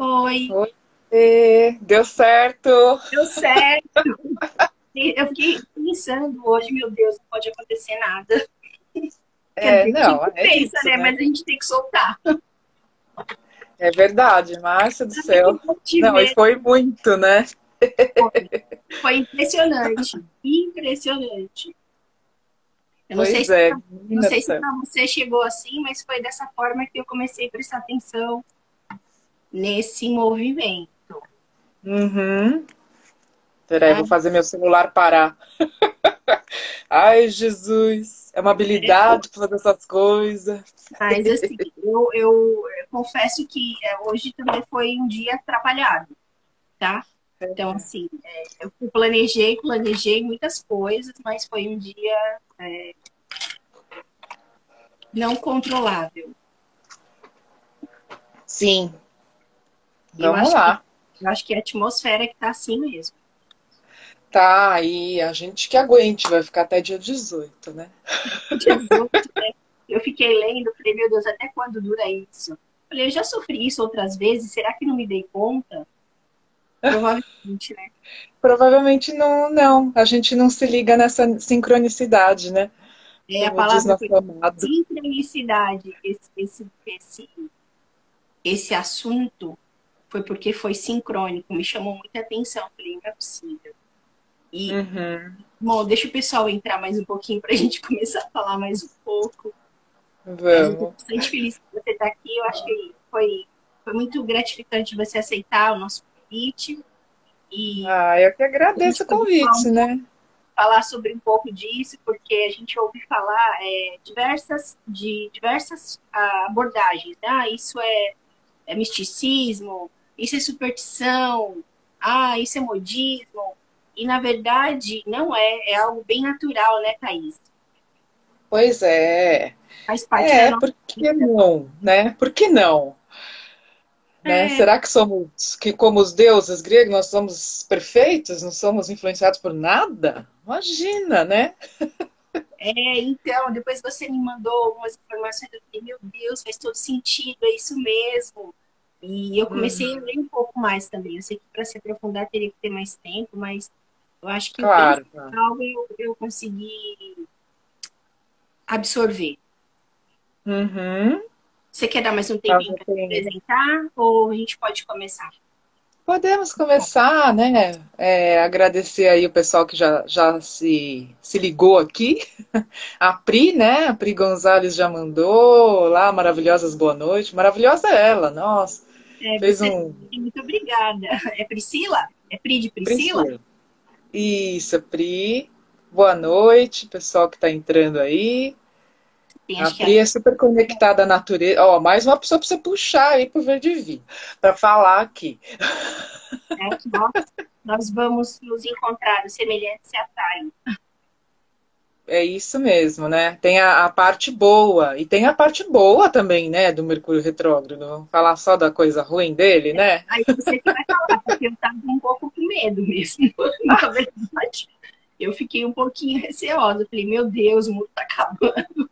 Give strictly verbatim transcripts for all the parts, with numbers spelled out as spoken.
Oi, Oi, Fê. Deu certo. deu certo. Eu fiquei pensando hoje, meu Deus, não pode acontecer nada. Quer É, dizer, a não, gente é pensa, isso, né? né? Mas a gente tem que soltar. É verdade, Márcia do Ai, que céu. bom te Não, e ver. foi muito, né? Foi, foi impressionante. Impressionante. Eu não sei Pois se, é, não menina do sei se céu. para você chegou assim, mas foi dessa forma que eu comecei a prestar atenção nesse movimento. Uhum. Peraí, vou Sabe? fazer meu celular parar. Ai, Jesus. É uma habilidade para fazer essas coisas. Mas assim, eu, eu, eu confesso que é, hoje também foi um dia atrapalhado, tá? Então, assim, é, eu planejei, planejei muitas coisas, mas foi um dia não controlável. Sim, Eu vamos acho que, lá. eu acho que é a atmosfera que tá assim mesmo. Tá, aí a gente que aguente, vai ficar até dia dezoito, né? Jesus, né? Eu fiquei lendo, falei, meu Deus, até quando dura isso? Falei, eu já sofri isso outras vezes, será que não me dei conta? Provavelmente, né? Provavelmente não, não. A gente não se liga nessa sincronicidade, né? É, a Como diz palavra nosso foi amado. sincronicidade, esse, esse, esse, esse assunto foi porque foi sincrônico, me chamou muita atenção. Falei, não é possível. E, Uhum. bom, deixa o pessoal entrar mais um pouquinho para a gente começar a falar mais um pouco. Mas eu estou Vamos. bastante feliz que você está aqui. Eu acho que foi, foi muito gratificante você aceitar o nosso convite e Ah, eu que a gente agradeço o poder falar um convite, pouco, né? falar sobre um pouco disso, porque a gente ouve falar é, diversas, de diversas ah, abordagens. Né? Ah, isso é é misticismo, isso é superstição, ah, isso é modismo. E na verdade não é, é algo bem natural, né, Thaís? Pois é. Faz parte da É, nossa por que vida. não, né? Por que não? Né? É, Será que somos, que como os deuses gregos, nós somos perfeitos? Não somos influenciados por nada? Imagina, né? é, então, depois você me mandou algumas informações, eu falei, meu Deus, faz todo sentido, é isso mesmo. E eu comecei a Uhum. ler um pouco mais também. Eu sei que para se aprofundar teria que ter mais tempo, mas eu acho que o Claro, claro. principal eu, eu consegui absorver. Uhum. Você quer dar mais um Nós tempinho já para se tem- apresentar ou a gente pode começar? Podemos começar, né? É, agradecer aí o pessoal que já, já se, se ligou aqui. A Pri, né? A Pri Gonzalez já mandou lá, maravilhosas boa noite. Maravilhosa é ela, nossa. É, Fez você, um muito obrigada. É Priscila? É Pri de Priscila? Priscila. Isso, Pri. Boa noite, pessoal que está entrando aí. Tem, A acho que Pri é, é super conectada à natureza. Ó, mais uma pessoa para você puxar aí pro Verde Vinho, para falar aqui. é que nós, nós vamos nos encontrar, os semelhantes se atraem. É isso mesmo, né? Tem a, a parte boa e tem a parte boa também, né, do Mercúrio retrógrado. Vamos falar só da coisa ruim dele, né? Aí você que vai falar, porque eu estava um pouco com medo mesmo, na verdade. Eu fiquei um pouquinho receosa. Falei, meu Deus, o mundo está acabando.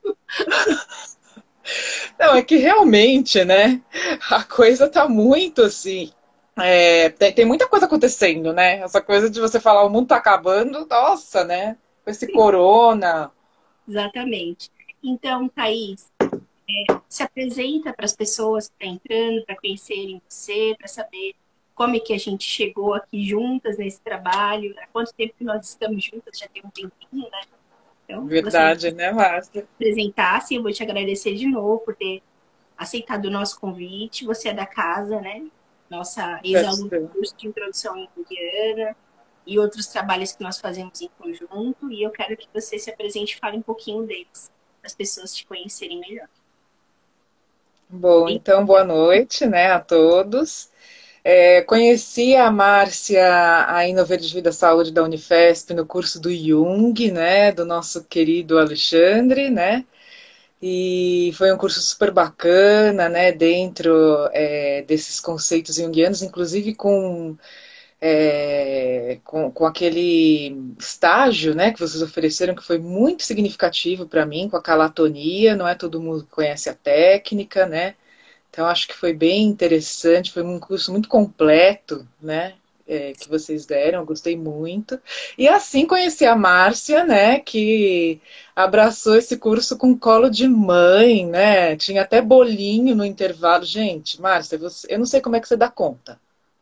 Não, é que realmente, né? A coisa tá muito assim. É, tem, tem muita coisa acontecendo, né? Essa coisa de você falar o mundo tá acabando, nossa, né? Com esse corona. Exatamente. Então, Thaís, se apresenta para as pessoas que estão entrando, para conhecerem você, para saber como é que a gente chegou aqui juntas nesse trabalho, há quanto tempo que nós estamos juntas, já tem um tempinho, né? Então, gostaria de Verdade, né, Márcia? se apresentasse, eu vou te agradecer de novo por ter aceitado o nosso convite, você é da casa, né? Nossa Já ex-aluna do estou. curso de introdução indiana e outros trabalhos que nós fazemos em conjunto, e eu quero que você se apresente e fale um pouquinho deles, para as pessoas te conhecerem melhor. Bom, então boa noite, né, a todos. É, conheci a Márcia aí no Verde Vida Saúde da Unifesp no curso do Jung, né, do nosso querido Alexandre, né? E foi um curso super bacana, né, dentro é, desses conceitos junguianos, inclusive com, é, com, com aquele estágio, né, que vocês ofereceram, que foi muito significativo para mim, com a calatonia, não é todo mundo que conhece a técnica, né, Então, acho que foi bem interessante, foi um curso muito completo, né? É, que vocês deram, eu gostei muito. E assim conheci a Márcia, né? Que abraçou esse curso com colo de mãe, né? Tinha até bolinho no intervalo. Gente, Márcia, você, eu não sei como é que você dá conta.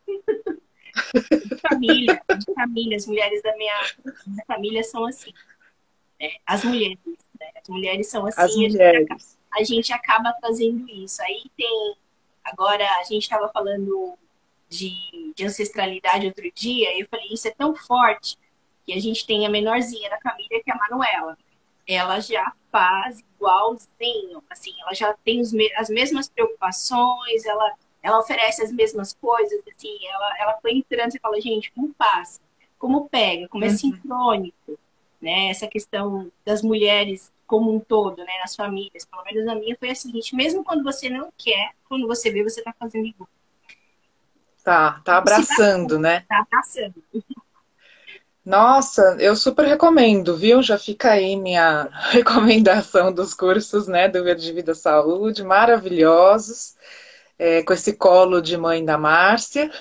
De família, de família, as mulheres da minha, minha família são assim, né? As mulheres, né? As mulheres são As assim, a gente, acaba, mulheres. a gente acaba fazendo isso. Aí tem, agora a gente estava falando de, de ancestralidade outro dia, e eu falei, isso é tão forte que a gente tem a menorzinha da família, que é a Manuela. Ela já faz igualzinho, assim, ela já tem os, as mesmas preocupações, ela, ela oferece as mesmas coisas, assim, ela, ela foi entrando, você fala, gente, como passa? Como pega? Como é Uhum. sincrônico, né? Essa questão das mulheres como um todo, né? Nas famílias, pelo menos a minha foi a seguinte, mesmo quando você não quer, quando você vê, você está fazendo igual. Tá, tá Se dá abraçando, conta, né? tá passando. Nossa, eu super recomendo, viu? Já fica aí minha recomendação dos cursos, né, do Verde Vida Saúde, maravilhosos, é, com esse colo de mãe da Márcia.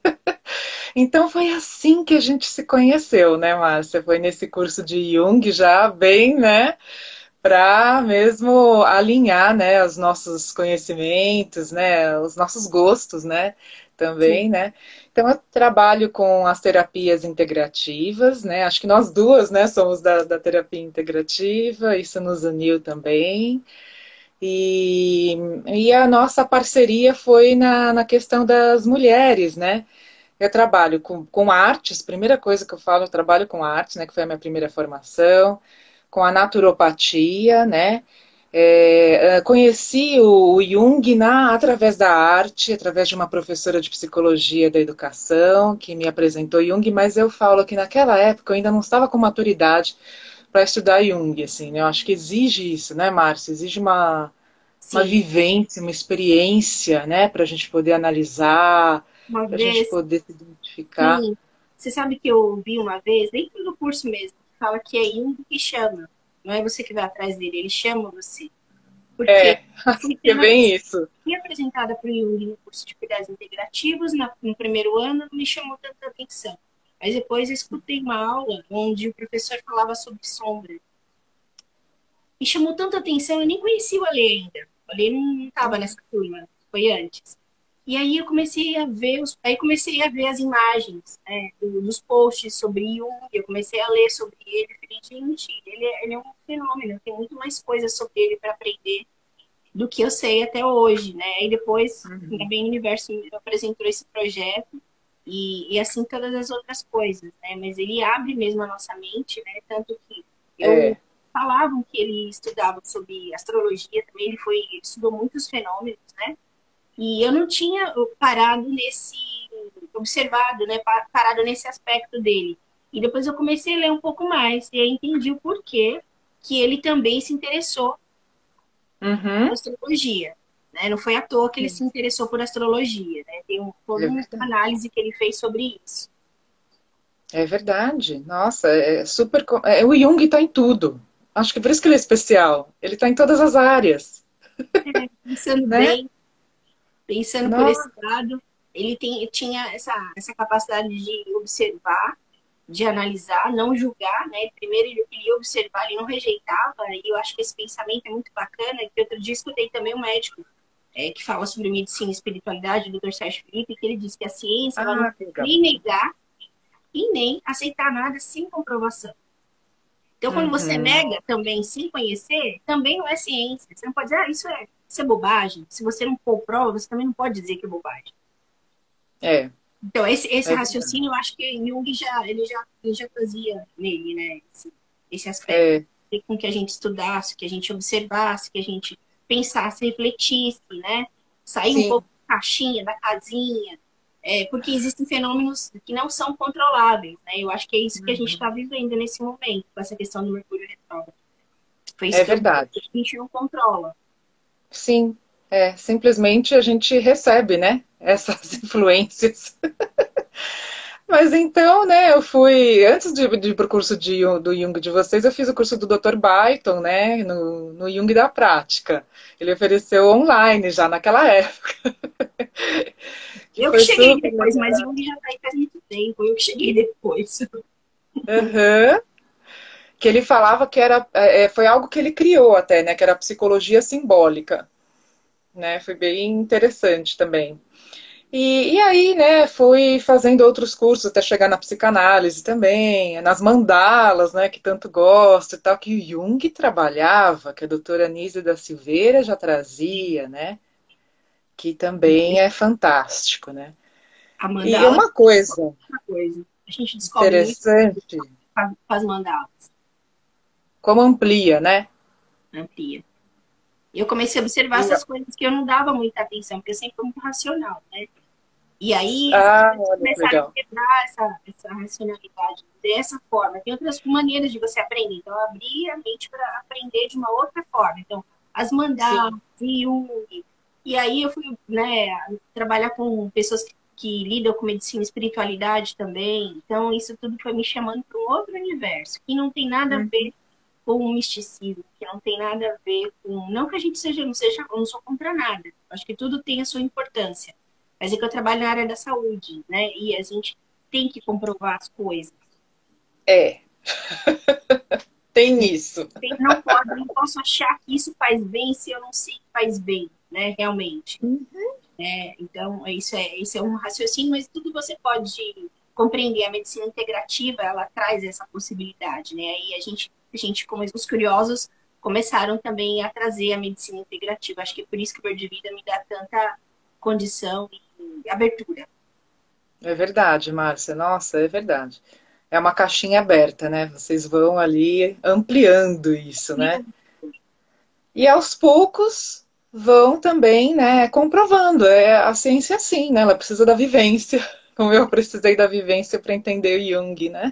Então foi assim que a gente se conheceu, né, Márcia? Foi nesse curso de Jung já bem, né, para mesmo alinhar, né, os nossos conhecimentos, né, os nossos gostos, né, também, Sim, né. Então eu trabalho com as terapias integrativas, né, acho que nós duas, né, somos da, da terapia integrativa, isso nos uniu também. E, e a nossa parceria foi na, na questão das mulheres, né. Eu trabalho com, com artes, primeira coisa que eu falo, eu trabalho com artes, né, que foi a minha primeira formação, com a naturopatia, né? É, conheci o Jung na, através da arte, através de uma professora de psicologia da educação que me apresentou Jung, mas eu falo que naquela época eu ainda não estava com maturidade para estudar Jung, assim, né? Eu acho que exige isso, né, Márcia? Exige uma, uma sim. vivência, uma experiência, né, para a gente poder analisar, Uma para a gente vez, poder se identificar. sim. Você sabe que eu ouvi uma vez, dentro do curso mesmo, que fala que é Jung que chama. Não é você que vai atrás dele, ele chama você. Porque É, eu acho fui que é tendo a bem isso. fui apresentada para o Jung no curso de cuidados integrativos, na, no primeiro ano não me chamou tanta atenção. Mas depois eu escutei uma aula onde o professor falava sobre sombra. Me chamou tanta atenção, eu nem conhecia o Ale ainda. O Ale não estava nessa turma, foi antes. E aí eu comecei a ver os, aí comecei a ver as imagens, né, dos posts sobre Jung, eu comecei a ler sobre ele, eu falei, gente, ele é, ele é um fenômeno, tem muito mais coisas sobre ele para aprender do que eu sei até hoje, né? E depois, Uhum. também o Universo me apresentou esse projeto e, e assim todas as outras coisas, né? Mas ele abre mesmo a nossa mente, né? Tanto que eu É, falavam que ele estudava sobre astrologia também, ele foi, ele estudou muitos fenômenos, né? E eu não tinha parado nesse, observado, né? Parado nesse aspecto dele. E depois eu comecei a ler um pouco mais e aí entendi o porquê que ele também se interessou por uhum. astrologia. Né? Não foi à toa que ele se Sim, interessou por astrologia. Né? Tem um, toda é uma verdade. análise que ele fez sobre isso. É verdade. Nossa, é super. co- É, o Jung está em tudo. Acho que por isso que ele é especial. Ele está em todas as áreas, É, pensando né? bem, pensando por esse Nossa, lado, ele tem, tinha essa, essa capacidade de observar, de analisar, não julgar, né? Primeiro ele, ele ia observar, ele não rejeitava, e eu acho que esse pensamento é muito bacana, que outro dia escutei também um médico é, que fala sobre medicina e espiritualidade, o doutor Sérgio Felipe, que ele diz que a ciência ela não ah, que pode legal. nem negar e nem aceitar nada sem comprovação. Então, quando você Uhum. nega também sem conhecer, também não é ciência. Você não pode dizer, ah, isso é, isso é bobagem. Se você não comprova, você também não pode dizer que é bobagem. É, Então, esse, esse é verdade. raciocínio, eu acho que Jung já, ele já, ele já fazia nele, né? Esse, esse aspecto. É, Com que a gente estudasse, que a gente observasse, que a gente pensasse, refletisse, né? Sair um pouco sim, da caixinha, da casinha, é, porque existem fenômenos que não são controláveis, né? Eu acho que é isso que a gente está vivendo nesse momento, com essa questão do Mercúrio retrógrado. Foi isso é que eu vi, verdade. a gente não controla. Sim, é. Simplesmente a gente recebe, né? Essas influências. Mas então, né, eu fui, antes de, de ir para o curso de, Jung- do Jung de vocês, eu fiz o curso do doutor Byton, né, no, no Jung da Prática. Ele ofereceu online já naquela época, que Eu que foi cheguei super depois, mas legal. Jung já tá aí faz muito tempo. Eu que cheguei depois. Aham. Que ele falava que era, é, é, foi algo que ele criou até, né, que era a psicologia simbólica, né, foi bem interessante também. E, e aí, né, fui fazendo outros cursos até chegar na psicanálise também, nas mandalas, né, que tanto gosto e tal, que o Jung trabalhava, que a doutora Anísia da Silveira já trazia, né, que também é fantástico, né. A E mandala uma coisa é uma coisa. A gente descobre muito interessante, com as mandalas. como amplia, né? Amplia. E eu comecei a observar E, essas coisas que eu não dava muita atenção, porque eu sempre fui muito racional, né? E aí as ah, coisas olha que começaram a legal. quebrar essa, essa racionalidade dessa forma. Tem outras maneiras de você aprender. Então, eu abri a mente para aprender de uma outra forma. Então, as mandalas, Sim, Jung. E aí eu fui, né, trabalhar com pessoas que, que lidam com medicina e espiritualidade também. Então, isso tudo foi me chamando para um outro universo, que não tem nada a ver uhum, com o misticismo, que não tem nada a ver com. Não que a gente seja, não seja, eu não sou contra nada. Acho que tudo tem a sua importância. Mas é que eu trabalho na área da saúde, né? E a gente tem que comprovar as coisas. é, tem isso. Tem- Não pode, não posso achar que isso faz bem se eu não sei que faz bem, né? Realmente. É, então, isso é, isso é um raciocínio, mas tudo você pode compreender. A medicina integrativa, ela traz essa possibilidade, né? E a gente, a gente, como os curiosos, começaram também a trazer a medicina integrativa. Acho que é por isso que o Verde Vida me dá tanta condição e abertura. É verdade, Márcia. Nossa, é verdade. É uma caixinha aberta, né? Vocês vão ali ampliando isso, né? E aos poucos vão também, né, comprovando. É a ciência é assim, né? Ela precisa da vivência, como eu precisei da vivência para entender o Jung, né?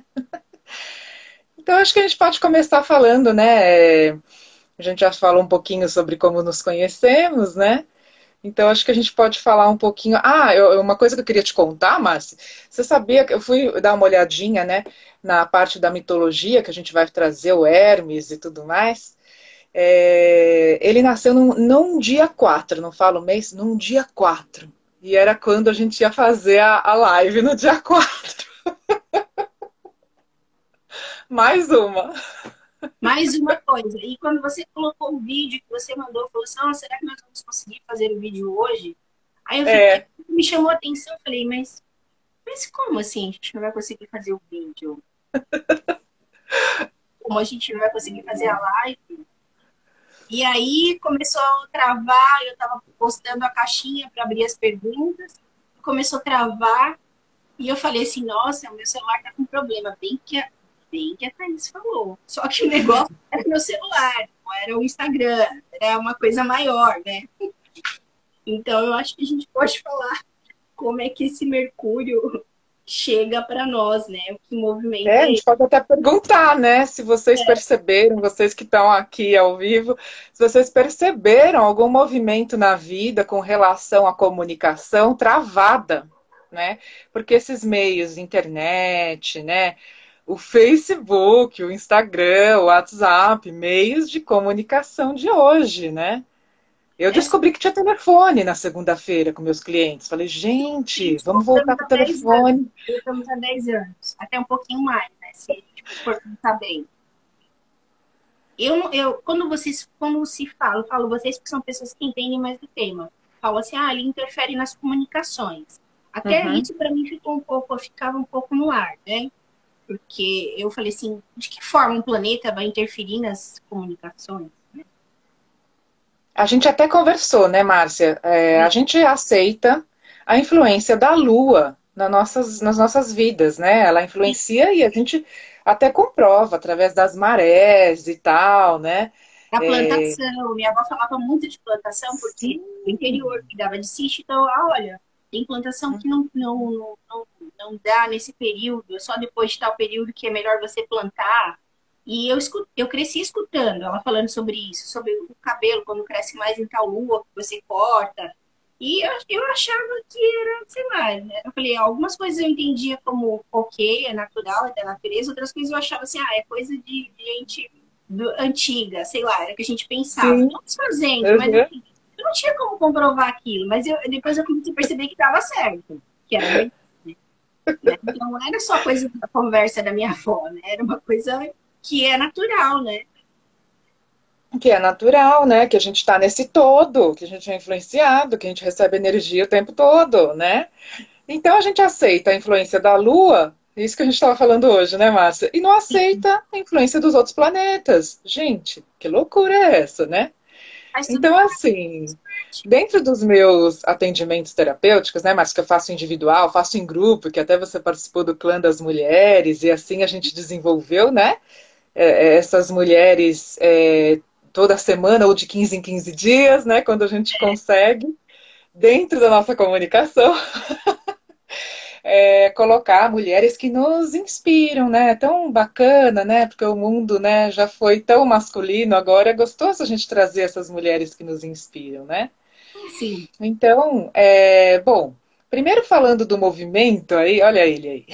Então acho que a gente pode começar falando, né? A gente já falou um pouquinho sobre como nos conhecemos, né? Então, acho que a gente pode falar um pouquinho. Ah, eu- uma coisa que eu queria te contar, Márcia. Você sabia que eu fui dar uma olhadinha, né, na parte da mitologia, que a gente vai trazer o Hermes e tudo mais. É, ele nasceu num, num dia quatro, não falo mês, num dia quatro. E era quando a gente ia fazer a, a live no dia quatro. Mais uma. Mais uma coisa, e quando você colocou o vídeo que você mandou, falou assim, oh, será que nós vamos conseguir fazer o vídeo hoje? Aí eu fiquei, É, me chamou a atenção, eu falei, mas, mas como assim a gente não vai conseguir fazer o vídeo? Como a gente não vai conseguir fazer a live? E aí começou a travar, eu estava postando a caixinha para abrir as perguntas, começou a travar, e eu falei assim, nossa, o meu celular tá com problema, bem que a, bem que a Thaís falou. Só que o negócio era meu celular, não era o Instagram, era uma coisa maior, né? Então eu acho que a gente pode falar como é que esse Mercúrio chega para nós, né? O que É, movimenta a ele. gente pode até perguntar, né? Se vocês perceberam, vocês que estão aqui ao vivo, se vocês perceberam algum movimento na vida com relação à comunicação travada, né? Porque esses meios, internet, né? O Facebook, o Instagram, o WhatsApp, meios de comunicação de hoje, né? Eu Essa descobri que tinha telefone na segunda-feira com meus clientes. Falei, gente, gente, vamos voltar voltamos para há o dez anos. telefone. Voltamos há dez anos. Até um pouquinho mais, né? Se a gente for pensar bem. Eu, não- eu, quando vocês, quando se fala, eu falo vocês que são pessoas que entendem mais do tema. Falo assim, ah, ele interfere nas comunicações. Até Uhum. isso para mim ficou um pouco, eu ficava um pouco no ar, né? Porque eu falei assim, de que forma um planeta vai interferir nas comunicações? A gente até conversou, né, Márcia? É, a gente aceita a influência da Lua nas nossas, nas nossas vidas, né? Ela influencia e a gente até comprova através das marés e tal, né? Da É, plantação. Minha avó falava muito de plantação, porque o sim. interior cuidava de sítio, então, ah, olha, tem plantação que não, não, não, não, não dá nesse período, é só depois de tal período que é melhor você plantar. E eu, escu- eu cresci escutando ela falando sobre isso, sobre o cabelo, quando cresce mais em tal lua, que você corta. E eu, eu achava que era, sei lá, né? Eu falei, algumas coisas eu entendia como ok, é natural, é da natureza, outras coisas eu achava assim, ah, é coisa de, de gente do- antiga, sei lá, era o que a gente pensava. Sim. Não desfazendo, mas Uhum. assim, eu não tinha como comprovar aquilo, mas eu, depois eu comecei a perceber que estava certo, que era verdade, né? Então não era só coisa da conversa da minha avó, né? Era uma coisa que é natural, né? Que é natural, né? Que a gente está nesse todo, que a gente é influenciado, que a gente recebe energia o tempo todo, né? Então a gente aceita a influência da Lua, isso que a gente estava falando hoje, né, Márcia? E não aceita a influência dos outros planetas. Gente, que loucura é essa, né? Faz tudo Então, assim, parte. dentro dos meus atendimentos terapêuticos, né, Márcia, que eu faço individual, faço em grupo, que até você participou do clã das mulheres, e assim a gente desenvolveu, né? é, essas mulheres é, toda semana ou de quinze em quinze dias, né? Quando a gente consegue, dentro da nossa comunicação, é, colocar mulheres que nos inspiram, né? É tão bacana, né? Porque o mundo, né, já foi tão masculino, agora é gostoso a gente trazer essas mulheres que nos inspiram, né? Sim. Então, é, bom, primeiro falando do movimento aí, olha ele aí,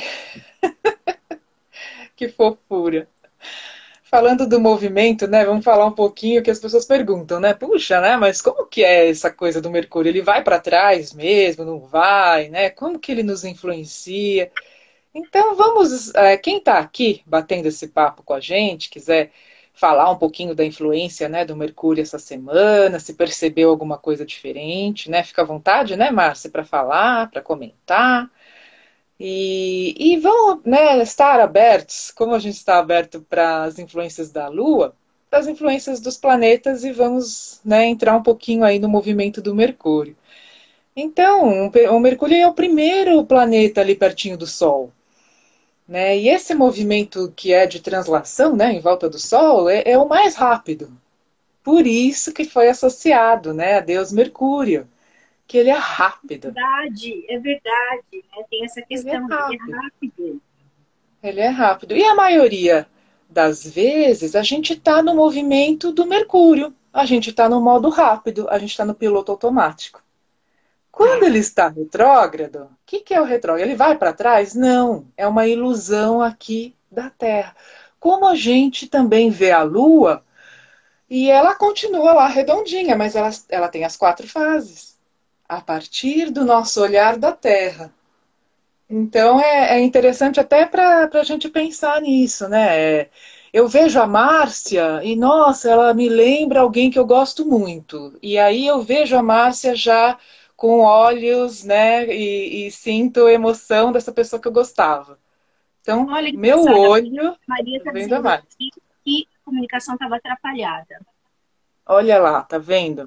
que fofura. Falando do movimento, né? Vamos falar um pouquinho que as pessoas perguntam, né? Puxa, né? Mas como que é essa coisa do Mercúrio? Ele vai para trás mesmo? Não vai, né? Como que ele nos influencia? Então vamos, é, quem está aqui batendo esse papo com a gente, quiser falar um pouquinho da influência, né, do Mercúrio essa semana, se percebeu alguma coisa diferente, né? Fica à vontade, né, Márcia, para falar, para comentar. E, e vão, né, estar abertos, como a gente está aberto para as influências da Lua, para as influências dos planetas e vamos, né, entrar um pouquinho aí no movimento do Mercúrio. Então, o Mercúrio é o primeiro planeta ali pertinho do Sol, né? E esse movimento que é de translação, né, em volta do Sol, é, é o mais rápido. Por isso que foi associado, né, a Deus Mercúrio, que ele é rápido. Verdade, é verdade, né? Tem essa Ele é questão, ele é rápido. rápido. Ele é rápido. E a maioria das vezes a gente está no movimento do Mercúrio. A gente está no modo rápido, a gente está no piloto automático. Tá. Quando ele está retrógrado, o que, que é o retrógrado? Ele vai para trás? Não, é uma ilusão aqui da Terra. Como a gente também vê a Lua, e ela continua lá redondinha, mas ela, ela tem as quatro fases. A partir do nosso olhar da Terra. Então é, é interessante até para a gente pensar nisso, né? É, eu vejo a Márcia e, nossa, ela me lembra alguém que eu gosto muito. E aí eu vejo a Márcia já com olhos, né? E, e sinto a emoção dessa pessoa que eu gostava. Então, Olha que meu engraçado, a olho Maria tá está vendo a dizendo Márcia. aqui que a comunicação estava atrapalhada. Olha lá, tá vendo?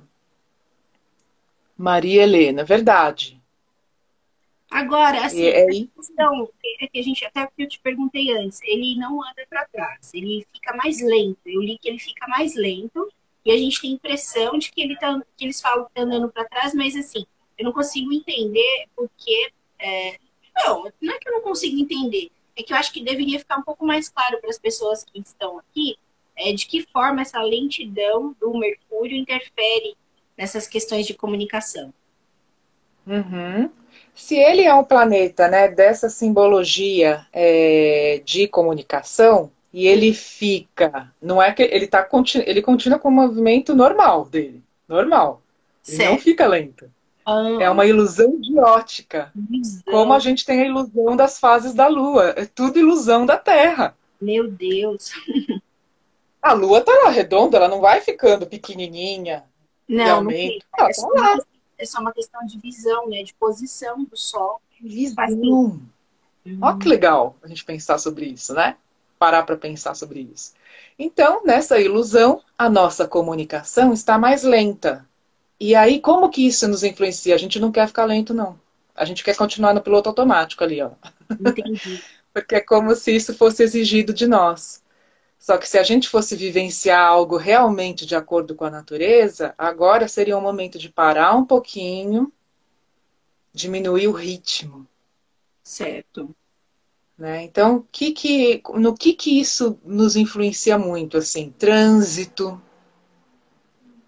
Maria Helena, verdade. Agora, E assim, é essa aí. questão é que a gente, até que eu te perguntei antes, ele não anda para trás, ele fica mais lento. Eu li que ele fica mais lento e a gente tem a impressão de que, ele tá, que eles falam que está andando para trás, mas assim, eu não consigo entender porque. É, não, não é que eu não consigo entender, é que eu acho que deveria ficar um pouco mais claro para as pessoas que estão aqui é, de que forma essa lentidão do Mercúrio interfere nessas questões de comunicação. Uhum. Se ele é um planeta, né, dessa simbologia é, de comunicação e Hum, ele fica, não é que ele tá ele continua com o movimento normal dele, normal. Ele não certo. fica lento. É Ah, uma ilusão de ótica, como a visão. gente tem a ilusão das fases da Lua. É tudo ilusão da Terra. Meu Deus. A Lua tá lá redonda, ela não vai ficando pequenininha e Não, não aumenta. fica. Ela É tá só uma lá. questão, é só uma questão de visão, né? De posição do Sol. Faz sentido. Visão. Olha que Hum, legal a gente pensar sobre isso, né? Parar para pensar sobre isso. Então, nessa ilusão, a nossa comunicação está mais lenta. E aí, como que isso nos influencia? A gente não quer ficar lento, não. A gente quer continuar no piloto automático ali, ó. entendi. Porque é como se isso fosse exigido de nós. Só que se a gente fosse vivenciar algo realmente de acordo com a natureza, agora seria um momento de parar um pouquinho, diminuir o ritmo. Certo. Né? Então, que que, no que, que isso nos influencia muito? Assim, trânsito,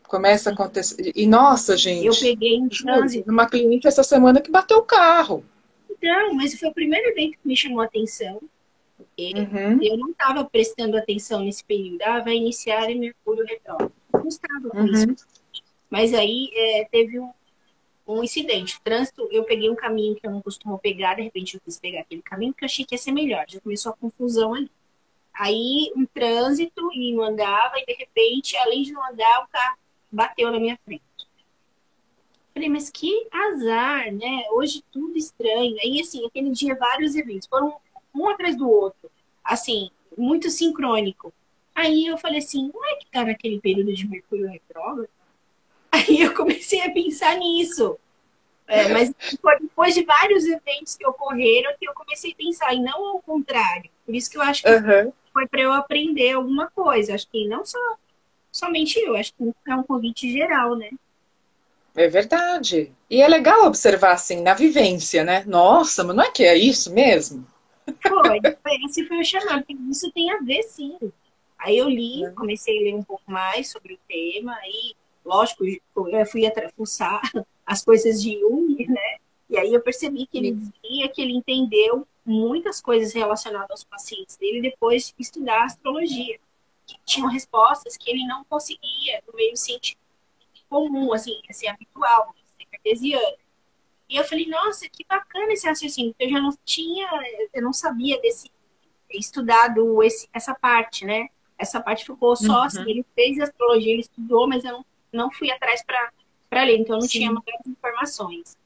Começa a acontecer. E, nossa, Eu gente, peguei em juro, trânsito. uma cliente essa semana que bateu o carro. Então, mas foi o primeiro evento que me chamou a atenção. E Uhum, eu não estava prestando atenção nesse período. Ah, vai iniciar em Mercúrio retrógrado. Não estava com isso. uhum, Mas aí é, teve um, um incidente. Trânsito, eu peguei um caminho que eu não costumo pegar. De repente, eu quis pegar aquele caminho porque eu achei que ia ser melhor. Já começou a confusão ali. Aí, um trânsito e não andava. E, de repente, além de não andar, o carro bateu na minha frente. Falei, mas que azar, né? Hoje tudo estranho. Aí, assim, aquele dia vários eventos, foram um atrás do outro, assim, muito sincrônico. Aí eu falei assim, não é que tá naquele período de Mercúrio retrógrado? Aí eu comecei a pensar nisso. É, mas foi depois de vários eventos que ocorreram que eu comecei a pensar, e não ao contrário. Por isso que eu acho que uhum. foi para eu aprender alguma coisa. Acho que não só somente eu, acho que é um convite geral, né? É verdade. E é legal observar assim, na vivência, né? Nossa, mas não é que é isso mesmo? Foi, esse foi o chamado, porque isso tem a ver, sim. Aí eu li, comecei a ler um pouco mais sobre o tema, aí, lógico, eu fui fuçar as coisas de Jung, né? E aí eu percebi que ele dizia que ele entendeu muitas coisas relacionadas aos pacientes dele depois de estudar astrologia. Que tinham respostas que ele não conseguia no meio científico comum, assim, assim habitual, assim, cartesiano. E eu falei, nossa, que bacana esse raciocínio, porque eu já não tinha, eu não sabia desse estudado esse, essa parte, né? Essa parte ficou só assim, Uhum. ele fez astrologia, ele estudou, mas eu não, não fui atrás para ler, então eu não tinha Sim. muitas informações.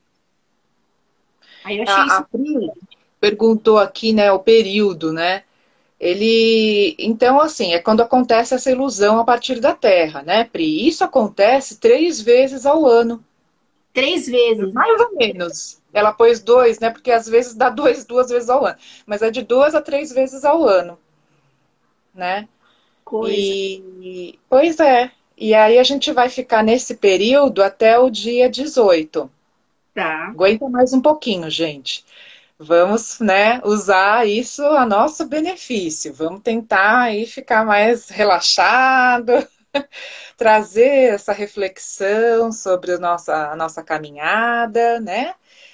Aí eu achei A, isso. a Pri perguntou aqui, né, o período, né? Ele, então, assim, é quando acontece essa ilusão a partir da Terra, né, Pri? Isso acontece três vezes ao ano, Três vezes, né? mais ou menos. Ela pôs dois, né? Porque às vezes dá dois, duas vezes ao ano, mas é de duas a três vezes ao ano, né? Coisa. E, pois é. E aí a gente vai ficar nesse período até o dia dezoito. Tá. Aguenta mais um pouquinho, gente. Vamos, né, usar isso a nosso benefício. Vamos tentar aí ficar mais relaxado, trazer essa reflexão sobre a nossa, a nossa caminhada, né?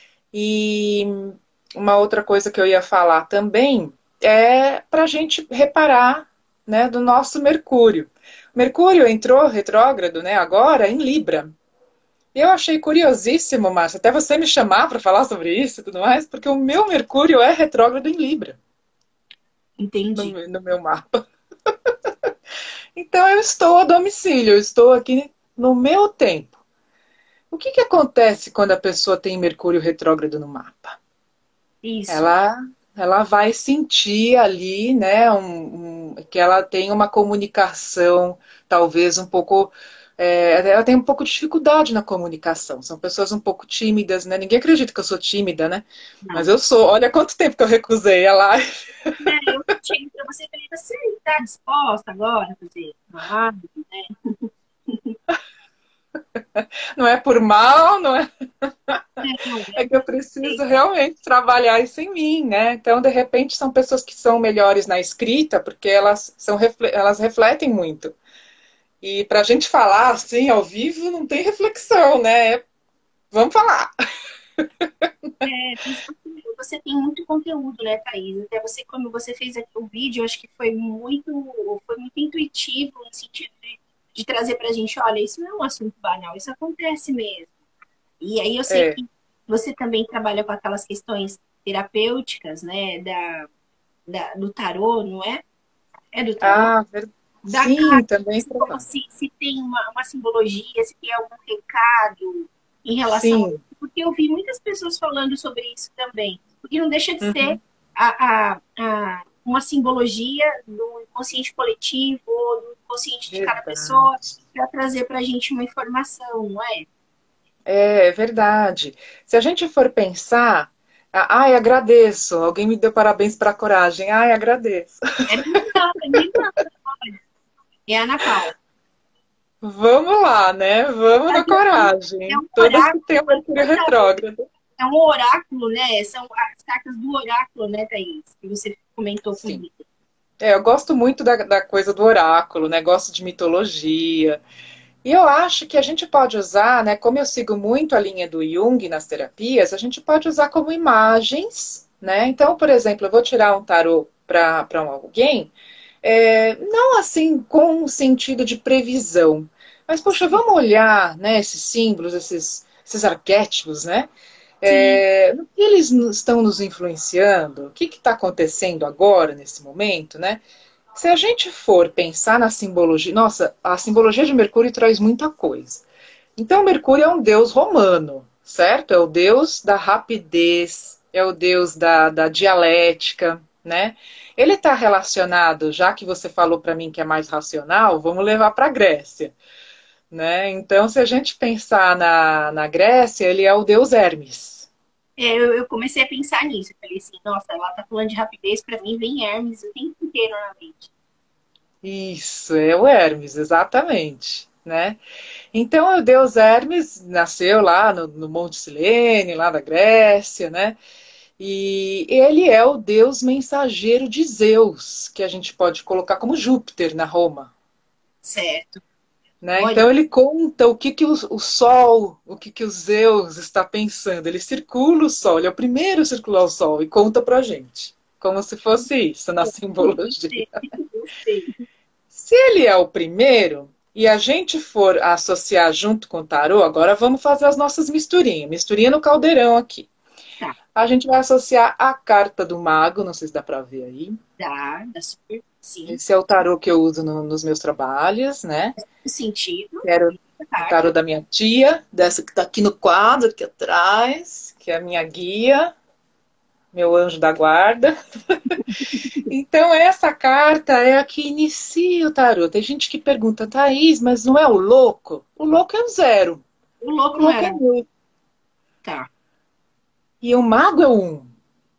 E uma outra coisa que eu ia falar também é para a gente reparar, né, do nosso Mercúrio. Mercúrio entrou retrógrado, né, agora em Libra. Eu achei curiosíssimo, Márcia, até você me chamar para falar sobre isso e tudo mais, porque o meu Mercúrio é retrógrado em Libra, no, Entendi. no meu mapa. Então eu estou a domicílio, eu estou aqui no meu tempo. O que, que acontece quando a pessoa tem Mercúrio retrógrado no mapa? Isso. Ela, ela vai sentir ali, né, um, um, que ela tem uma comunicação talvez um pouco. É, ela tem um pouco de dificuldade na comunicação. São pessoas um pouco tímidas, né? Ninguém acredita que eu sou tímida, né? Mas Não. eu sou. Olha quanto tempo que eu recusei a live. É, eu cheguei para você e falei, você está disposta agora a fazer uma live, né? Não é por mal, não é. Não, É que eu preciso realmente trabalhar isso em mim, né? Então, de repente, são pessoas que são melhores na escrita, porque elas, são, elas refletem muito. E para a gente falar assim, ao vivo, não tem reflexão, né? Vamos falar. é, principalmente você tem muito conteúdo, né, Thaís? Até você, quando você fez aqui o vídeo, eu acho que foi muito, foi muito intuitivo no sentido de, de trazer para a gente, olha, isso não é um assunto banal, isso acontece mesmo. E aí eu sei É. que você também trabalha com aquelas questões terapêuticas, né, da, da, do tarô, não é? É do tarô? Ah, ver- Da sim, carta, também assim, como trabalho. se, se tem uma, uma simbologia, se tem algum recado em relação a Sim. isso, porque eu vi muitas pessoas falando sobre isso também, porque não deixa de ser Uhum. a, a, a, uma simbologia do inconsciente coletivo, do inconsciente de cada pessoa, Verdade. para trazer para a gente uma informação, não é? É, é verdade. Se a gente for pensar, ah, ai, agradeço. Alguém me deu parabéns para a coragem. Ai, agradeço. É minha irmã, é minha irmã, é a Ana Paula. Vamos lá, né? Vamos na É coragem. um Todas que oráculo, têm o Mercúrio retrógrado. é um oráculo, né? São as cartas do oráculo, né, Thaís? Que você comentou Sim. comigo. É, eu gosto muito da, da coisa do oráculo, né? Gosto de mitologia. E eu acho que a gente pode usar, né, como eu sigo muito a linha do Jung nas terapias, a gente pode usar como imagens, né? Então, por exemplo, eu vou tirar um tarô para alguém, é, não assim com um sentido de previsão, mas, poxa, Sim, vamos olhar, né, esses símbolos, esses, esses arquétipos, né? sim, É, no que eles estão nos influenciando, o que está acontecendo agora, nesse momento, né? Se a gente for pensar na simbologia, nossa, a simbologia de Mercúrio traz muita coisa. Então, Mercúrio é um deus romano, certo? É o deus da rapidez, é o deus da, da dialética, né? Ele está relacionado, já que você falou para mim que é mais racional, vamos levar para a Grécia, né? Então, se a gente pensar na, na Grécia, ele é o deus Hermes. é, eu, eu comecei a pensar nisso. Eu falei assim, nossa, ela tá falando de rapidez, pra mim vem Hermes o tempo inteiro na mente. Isso, é o Hermes, exatamente, né? Então, o deus Hermes nasceu lá no, no Monte Silene, lá da Grécia, né? E ele é o deus mensageiro de Zeus, que a gente pode colocar como Júpiter na Roma, Certo. né? Olha, Então ele conta o que, que o, o Sol, o que, que o Zeus está pensando. Ele circula o Sol, ele é o primeiro a circular o Sol e conta pra gente, como se fosse isso na simbologia. gostei, gostei. Se ele é o primeiro, e a gente for associar junto com o tarô, agora vamos fazer as nossas misturinhas. Misturinha no caldeirão aqui. Tá, A gente vai associar a carta do mago, não sei se dá para ver aí. dá, dá super, sim. Esse é o tarô que eu uso no, nos meus trabalhos, né? O sentido, Era da o tarô carta. da minha tia, dessa que está aqui no quadro, aqui atrás, que é a minha guia, meu anjo da guarda. Então, essa carta é a que inicia o tarô. Tem gente que pergunta, Thaís, mas não é o louco? O louco é o zero. O O louco não louco era. é um. Tá, E o mago é o um.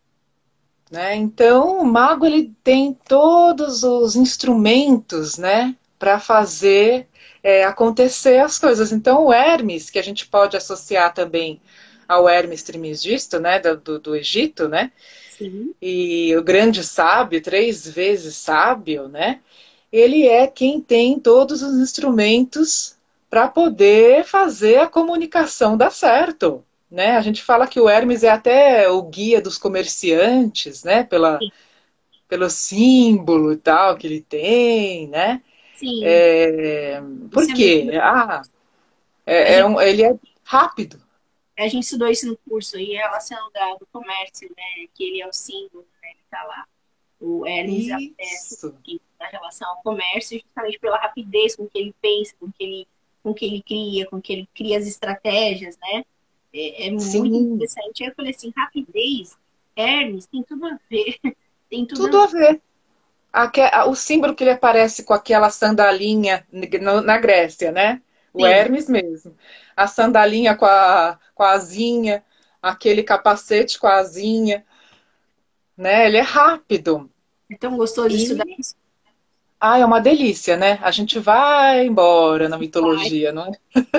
Né? Então, o mago ele tem todos os instrumentos, né, para fazer é, acontecer as coisas. Então, o Hermes, que a gente pode associar também ao Hermes Trismegisto, né, do, do, do Egito, né, sim. e o grande sábio, três vezes sábio, né, ele é quem tem todos os instrumentos para poder fazer a comunicação dar certo. Né? A gente fala que o Hermes é até o guia dos comerciantes, né? Pela, pelo símbolo e tal que ele tem, né? Sim, É, por isso é muito. quê? Ah, A é, é gente, um, ele é rápido. a gente estudou isso no curso aí, a relação da, do comércio, né? Que ele é o símbolo, né? Ele tá lá. O Hermes aparece Isso. aqui na relação ao comércio, justamente pela rapidez com que ele pensa, com que ele, com que ele cria, com que ele cria as estratégias, né? É, é muito Sim, interessante. Aí eu falei assim, rapidez, Hermes, tem tudo a ver. Tem tudo a tudo a ver. Aque- O símbolo que ele aparece com aquela sandalinha no- na Grécia, né? O ver. Hermes mesmo. A sandalinha com a, com a asinha, aquele capacete com a asinha, né? Ele é rápido. É tão gostoso estudar E isso. ah, é uma delícia, né? A gente vai embora na Vai. mitologia, não é?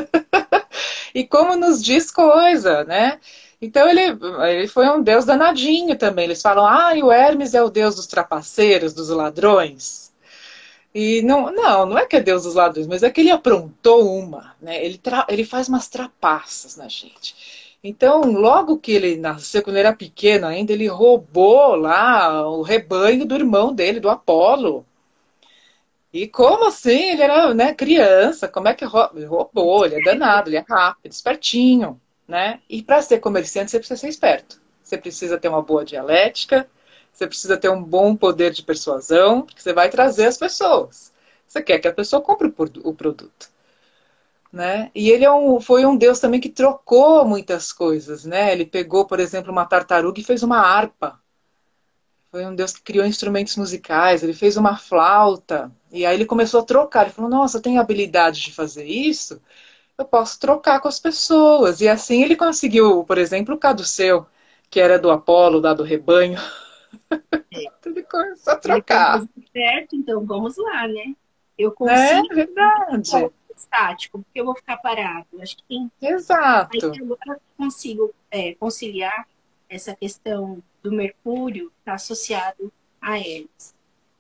E como nos diz coisa, né? Então ele, ele foi um deus danadinho também. Eles falam, ah, o Hermes é o deus dos trapaceiros, dos ladrões. E não, não, não é que é Deus dos ladrões, mas é que ele aprontou uma, né? Ele, tra ele faz umas trapaças na gente. Então, logo que ele nasceu, quando ele era pequeno ainda, ele roubou lá o rebanho do irmão dele, do Apolo. E como assim? Ele era, né, criança, como é que rou- ele roubou? Ele é danado, ele é rápido, espertinho, né? E para ser comerciante, você precisa ser esperto. Você precisa ter uma boa dialética, você precisa ter um bom poder de persuasão, porque você vai trazer as pessoas. Você quer que a pessoa compre o produ- o produto, né? E ele é um, foi um deus também que trocou muitas coisas, né? Ele pegou, por exemplo, uma tartaruga e fez uma harpa. Foi um Deus que criou instrumentos musicais, ele fez uma flauta, e aí ele começou a trocar. Ele falou: Nossa, eu tenho habilidade de fazer isso, eu posso trocar com as pessoas. E assim ele conseguiu, por exemplo, o caduceu, que era do Apolo, da do rebanho. É. Ele começou a Ele pegou trocar, certo, então vamos lá, né? Eu né? consigo Verdade, estático, porque eu vou ficar parado. Acho que tem. Aí exato. agora eu consigo é, conciliar essa questão do Mercúrio tá associado a Hermes.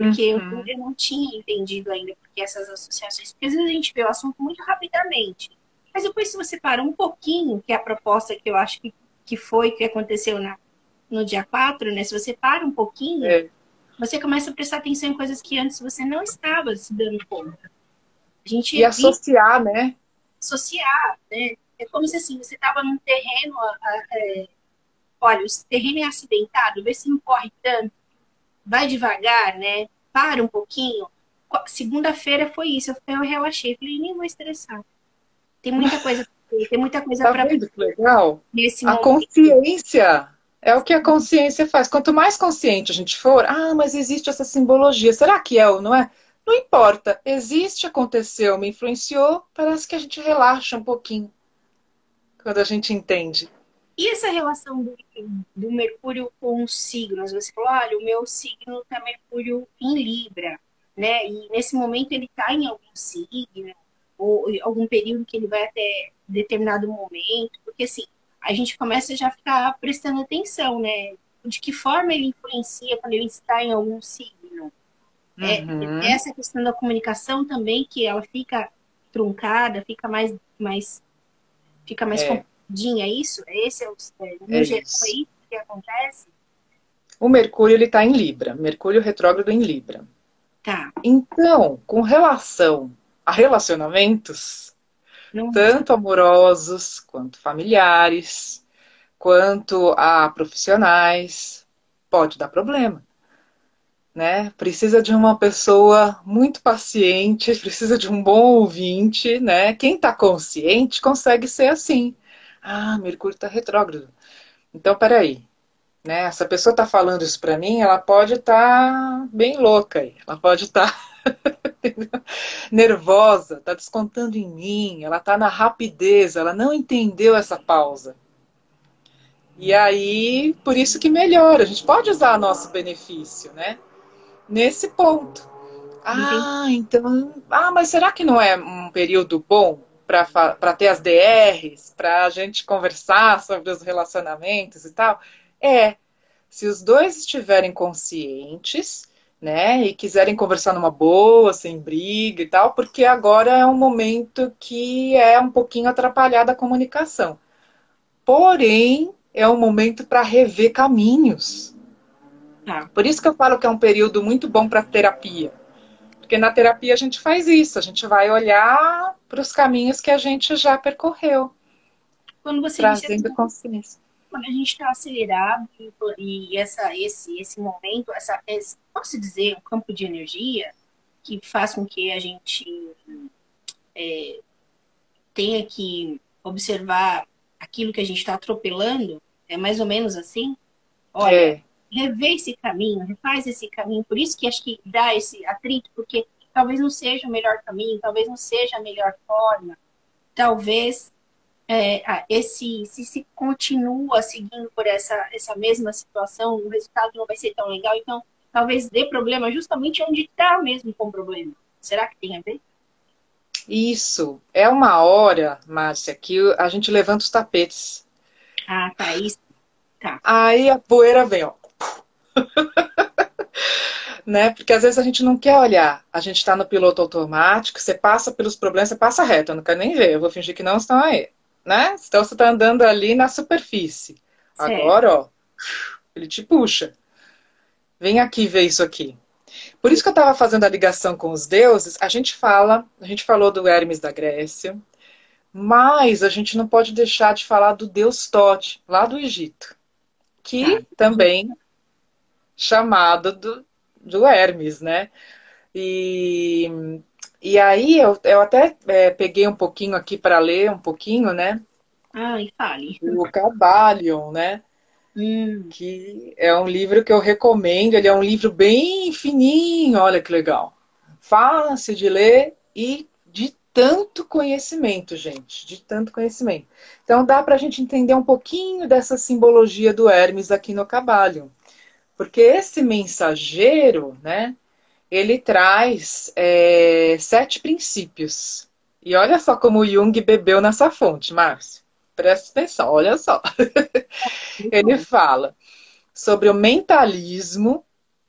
porque eu, Uhum. eu não tinha entendido ainda porque essas associações, porque às vezes a gente vê o assunto muito rapidamente, mas depois se você para um pouquinho, que é a proposta que eu acho que, que foi, que aconteceu na, no dia quatro, né? Se você para um pouquinho, É. você começa a prestar atenção em coisas que antes você não estava se dando conta. A E gente vive associar, né? associar, né? É como se assim, você estava num terreno, a- a- é, olha, o terreno é acidentado, vê se não corre tanto, vai devagar, né? Para um pouquinho. Qu- Segunda-feira foi isso, eu, eu relaxei, falei, nem vou estressar. Tem muita coisa, pra fazer, tem muita coisa Tá para vendo que legal? nesse A momento. consciência é o que a consciência faz. Quanto mais consciente a gente for, ah, mas existe essa simbologia. Será que é ou não é? Não importa. Existe, aconteceu, me influenciou. Parece que a gente relaxa um pouquinho quando a gente entende. E essa relação do, do Mercúrio com os signos? Você falou, olha, o meu signo está Mercúrio em Libra, né? E nesse momento ele está em algum signo, ou em algum período que ele vai até determinado momento, porque assim, a gente começa já a ficar prestando atenção, né? De que forma ele influencia quando ele está em algum signo. É, Uhum. essa questão da comunicação também, que ela fica truncada, fica mais, mais fica mais É, compridinha, é isso? É esse é o, é, é no geral, é isso. isso que acontece? O Mercúrio ele está em Libra. Mercúrio retrógrado em Libra. Tá. Então, com relação a relacionamentos, Nossa, tanto amorosos quanto familiares, quanto a profissionais, pode dar problema, né? Precisa de uma pessoa muito paciente, precisa de um bom ouvinte, né? Quem está consciente consegue ser assim. Ah, Mercúrio está retrógrado. Então, peraí, né? Essa pessoa está falando isso para mim, ela pode estar tá bem louca aí, ela pode estar tá nervosa, está descontando em mim, ela está na rapidez, ela não entendeu essa pausa. E aí, por isso que melhora. A gente pode usar a nosso benefício, né? Nesse ponto. entendi. Ah, então. Ah, mas será que não é um período bom para ter as D Rs, para a gente conversar sobre os relacionamentos e tal? É, se os dois estiverem conscientes, né, e quiserem conversar numa boa, sem briga e tal, porque agora é um momento que é um pouquinho atrapalhada a comunicação. Porém, é um momento para rever caminhos. Tá. Por isso que eu falo que é um período muito bom para terapia. Porque na terapia a gente faz isso, a gente vai olhar para os caminhos que a gente já percorreu, Quando você disse trazendo assim, consciência. quando a gente está acelerado e, e essa, esse, esse momento, essa, esse, posso dizer, um campo de energia que faz com que a gente tenha que observar aquilo que a gente está atropelando, é mais ou menos assim? Olha, É, rever esse caminho, refaz esse caminho. Por isso que acho que dá esse atrito, porque talvez não seja o melhor caminho, talvez não seja a melhor forma, talvez é, ah, esse se se continua seguindo por essa essa mesma situação, o resultado não vai ser tão legal. Então, talvez dê problema justamente onde está mesmo com o problema. Será que tem a ver? isso. É uma hora, Márcia, que a gente levanta os tapetes. Ah, tá, isso, tá. Aí a poeira vem, ó. Né? Porque às vezes a gente não quer olhar. A gente está no piloto automático, você passa pelos problemas, você passa reto, eu não quero nem ver, eu vou fingir que não estão aí. Né? Então você está andando ali na superfície. Certo. Agora, ó, ele te puxa. Vem aqui ver isso aqui. Por isso que eu estava fazendo a ligação com os deuses. A gente fala, a gente falou do Hermes da Grécia, mas a gente não pode deixar de falar do deus Tote, lá do Egito, Tá. que também chamado do, do Hermes, né? E, e aí eu, eu até é, peguei um pouquinho aqui para ler um pouquinho, né? Ai, fale. O Kybalion, né? Hum, Que é um livro que eu recomendo. Ele é um livro bem fininho, olha que legal. Fácil de ler e de tanto conhecimento, gente, de tanto conhecimento. Então dá para a gente entender um pouquinho dessa simbologia do Hermes aqui no Kybalion. Porque esse mensageiro, né, ele traz é, sete princípios. E olha só como o Jung bebeu nessa fonte, Márcio. Presta atenção, olha só. me Ele conta. fala sobre o mentalismo,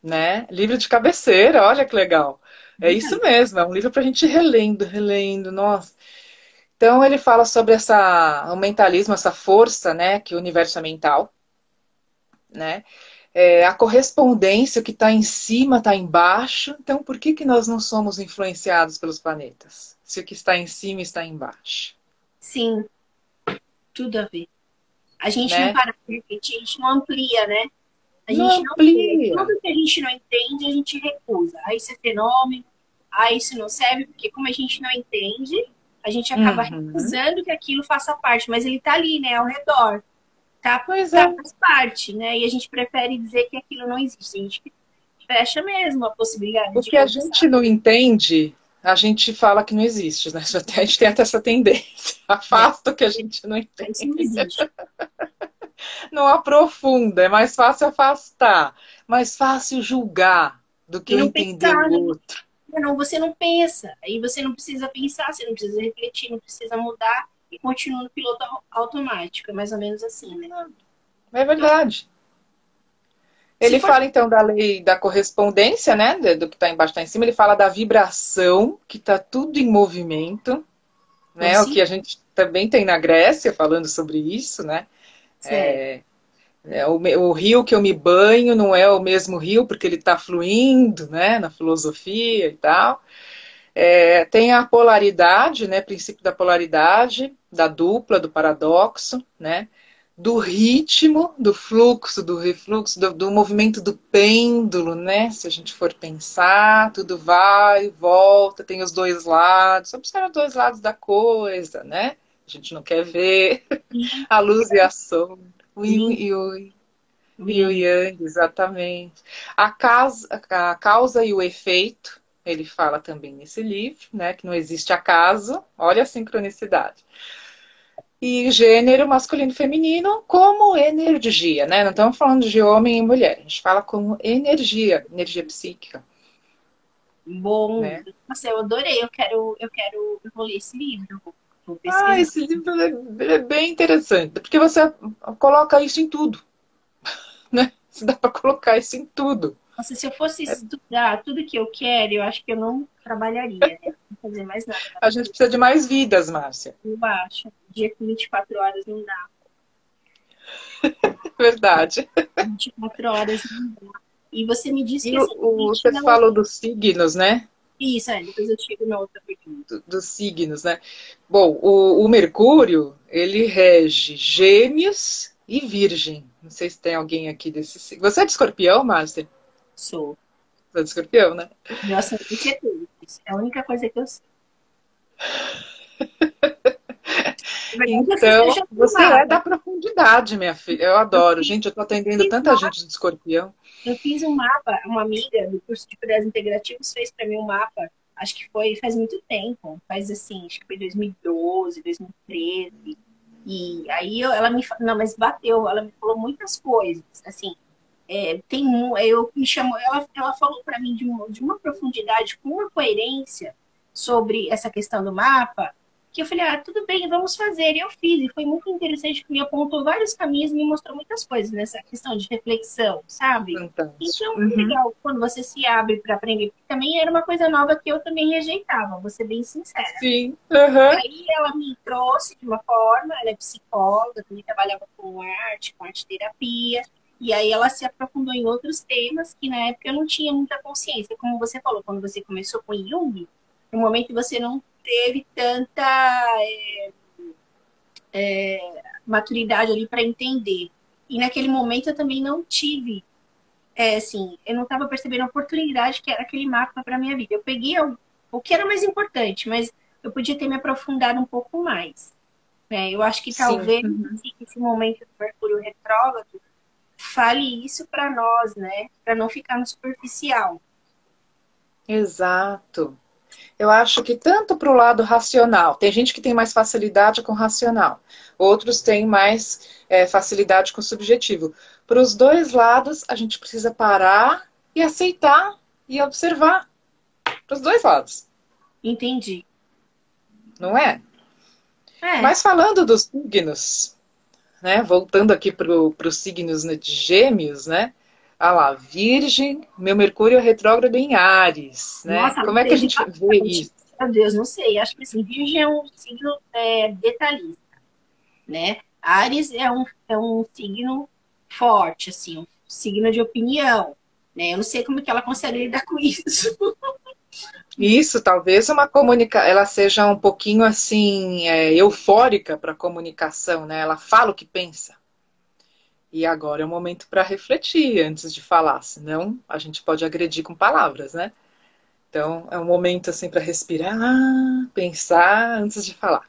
né? Livro de cabeceira, olha que legal. É isso Verdade. mesmo, é um livro para a gente ir relendo, relendo, nossa. Então ele fala sobre essa, o mentalismo, essa força, né, que o universo é mental, né? É, a correspondência que está em cima está embaixo. Então por que que nós não somos influenciados pelos planetas? Se o que está em cima está embaixo, Sim, tudo a ver. A gente não né? para de refletir, a gente não amplia, né? A Não gente não vê. amplia. Tudo que a gente não entende, a gente recusa. Ah, isso é fenômeno, ah, isso não serve, porque como a gente não entende, a gente acaba Uhum. recusando que aquilo faça parte, mas ele está ali, né, ao redor, tá, Pois é. tá, faz parte, né? E a gente prefere dizer que aquilo não existe. A gente fecha mesmo a possibilidade O de que a gente conversar. não entende, a gente fala que não existe, né? A gente tem até essa tendência. É, Afasta o que a gente não isso não entende. existe. Não aprofunda. É mais fácil afastar. Mais fácil julgar do que E eu não entender pensar, o né? outro. Não, você não pensa. Aí você não precisa pensar, você não precisa refletir, não precisa mudar e continua no piloto au- automático. É mais ou menos assim, né? É Então, verdade. se Ele for fala então da lei da correspondência, né? Do que está embaixo está em cima. Ele fala da vibração, que está tudo em movimento, né? O assim, que a gente também tem na Grécia falando sobre isso, né? certo. É, o, me- o rio que eu me banho não é o mesmo rio porque ele está fluindo, né? Na filosofia e tal. É, tem a polaridade, né? Princípio da polaridade, da dupla, do paradoxo, né? Do ritmo, do fluxo, do refluxo, do, do movimento do pêndulo, né? Se a gente for pensar, tudo vai e volta, tem os dois lados, observa os dois lados da coisa, né? A gente não quer ver Sim, a luz e a sombra, o yin yin, e o, e o yin. yang, exatamente. A causa, a causa e o efeito, ele fala também nesse livro, né? Que não existe acaso, olha a sincronicidade. E gênero masculino e feminino como energia, né? Não estamos falando de homem e mulher, a gente fala como energia, energia psíquica, Bom, né? nossa, eu adorei. Eu quero, eu quero, eu vou ler esse livro, vou, vou Ah, pesquisar. esse livro é, é bem interessante, porque você coloca isso em tudo, né? Se dá para colocar isso em tudo. Nossa, se eu fosse estudar tudo que eu quero, eu acho que eu não trabalharia, né? Não fazer mais nada na A gente vida. precisa de mais vidas, Márcia. Eu acho. Dia com vinte e quatro horas não dá. Verdade. vinte e quatro horas não dá. E você me disse que E o, assim, a o- gente você não. falou dos signos, né? Isso, é, depois eu chego na outra pergunta. Do- dos signos, né? Bom, o, o Mercúrio, ele rege Gêmeos e Virgem. Não sei se tem alguém aqui desse signo. Você é de Escorpião, Márcia? Sou. Você é de Escorpião, né? Meu ascendente é tudo. É a única coisa que eu sei. Na verdade, eu fiz, eu Então, já fiz um você é mapa. da profundidade, minha filha. Eu Eu adoro. fiz, Gente, eu tô atendendo fiz tanta gente de Escorpião. Eu fiz um mapa, uma amiga do curso de cuidados integrativos fez para mim um mapa, acho que foi faz muito tempo, faz assim, acho que foi dois mil e doze, dois mil e treze. E aí eu- ela me, fa- não, mas bateu, ela me falou muitas coisas, assim, é, tem um, eu me chamou, ela, ela falou para mim de uma, de uma profundidade, com uma coerência sobre essa questão do mapa, que eu falei, ah, tudo bem, vamos fazer. E eu fiz, e foi muito interessante, que me apontou vários caminhos e me mostrou muitas coisas nessa questão de reflexão, sabe? Fantástico. Então é Uhum. legal quando você se abre para aprender, porque também era uma coisa nova que eu também rejeitava, vou ser bem sincera. Sim. Uhum. Aí ela me trouxe de uma forma, ela é psicóloga, também trabalhava com arte, com arte terapia, e aí ela se aprofundou em outros temas que na época eu não tinha muita consciência. Como você falou, quando você começou com Jung, no momento que você não teve tanta maturidade ali para entender. E naquele momento eu também não tive, é, assim, eu não estava percebendo a oportunidade que era aquele mapa para minha vida. Eu peguei o, o que era mais importante, mas eu podia ter me aprofundado um pouco mais. Né? Eu acho que Sim. talvez Uhum. assim, esse momento do Mercúrio retrógrado fale isso para nós, né? Para não ficar no superficial. Exato. Eu acho que tanto para o lado racional, tem gente que tem mais facilidade com o racional, outros têm mais é, facilidade com o subjetivo. Para os dois lados, a gente precisa parar e aceitar e observar. Para os dois lados, Entendi. não é? É, Mas falando dos signos, né? Voltando aqui para os signos, né, de Gêmeos, né? Ah lá, Virgem, meu Mercúrio é retrógrado em Áries, né? Nossa, não Como é que a sei gente vê bastante. isso? Meu Deus, não sei. Acho que assim, Virgem é um signo é, detalhista, né? Áries é um, é um signo forte, assim, um signo de opinião, né? Eu não sei como que ela consegue lidar com isso. Isso, talvez uma comunica, ela seja um pouquinho assim, é, eufórica para a comunicação, né? Ela fala o que pensa. E agora é o momento para refletir antes de falar, senão a gente pode agredir com palavras, né? Então é um momento assim para respirar, pensar antes de falar.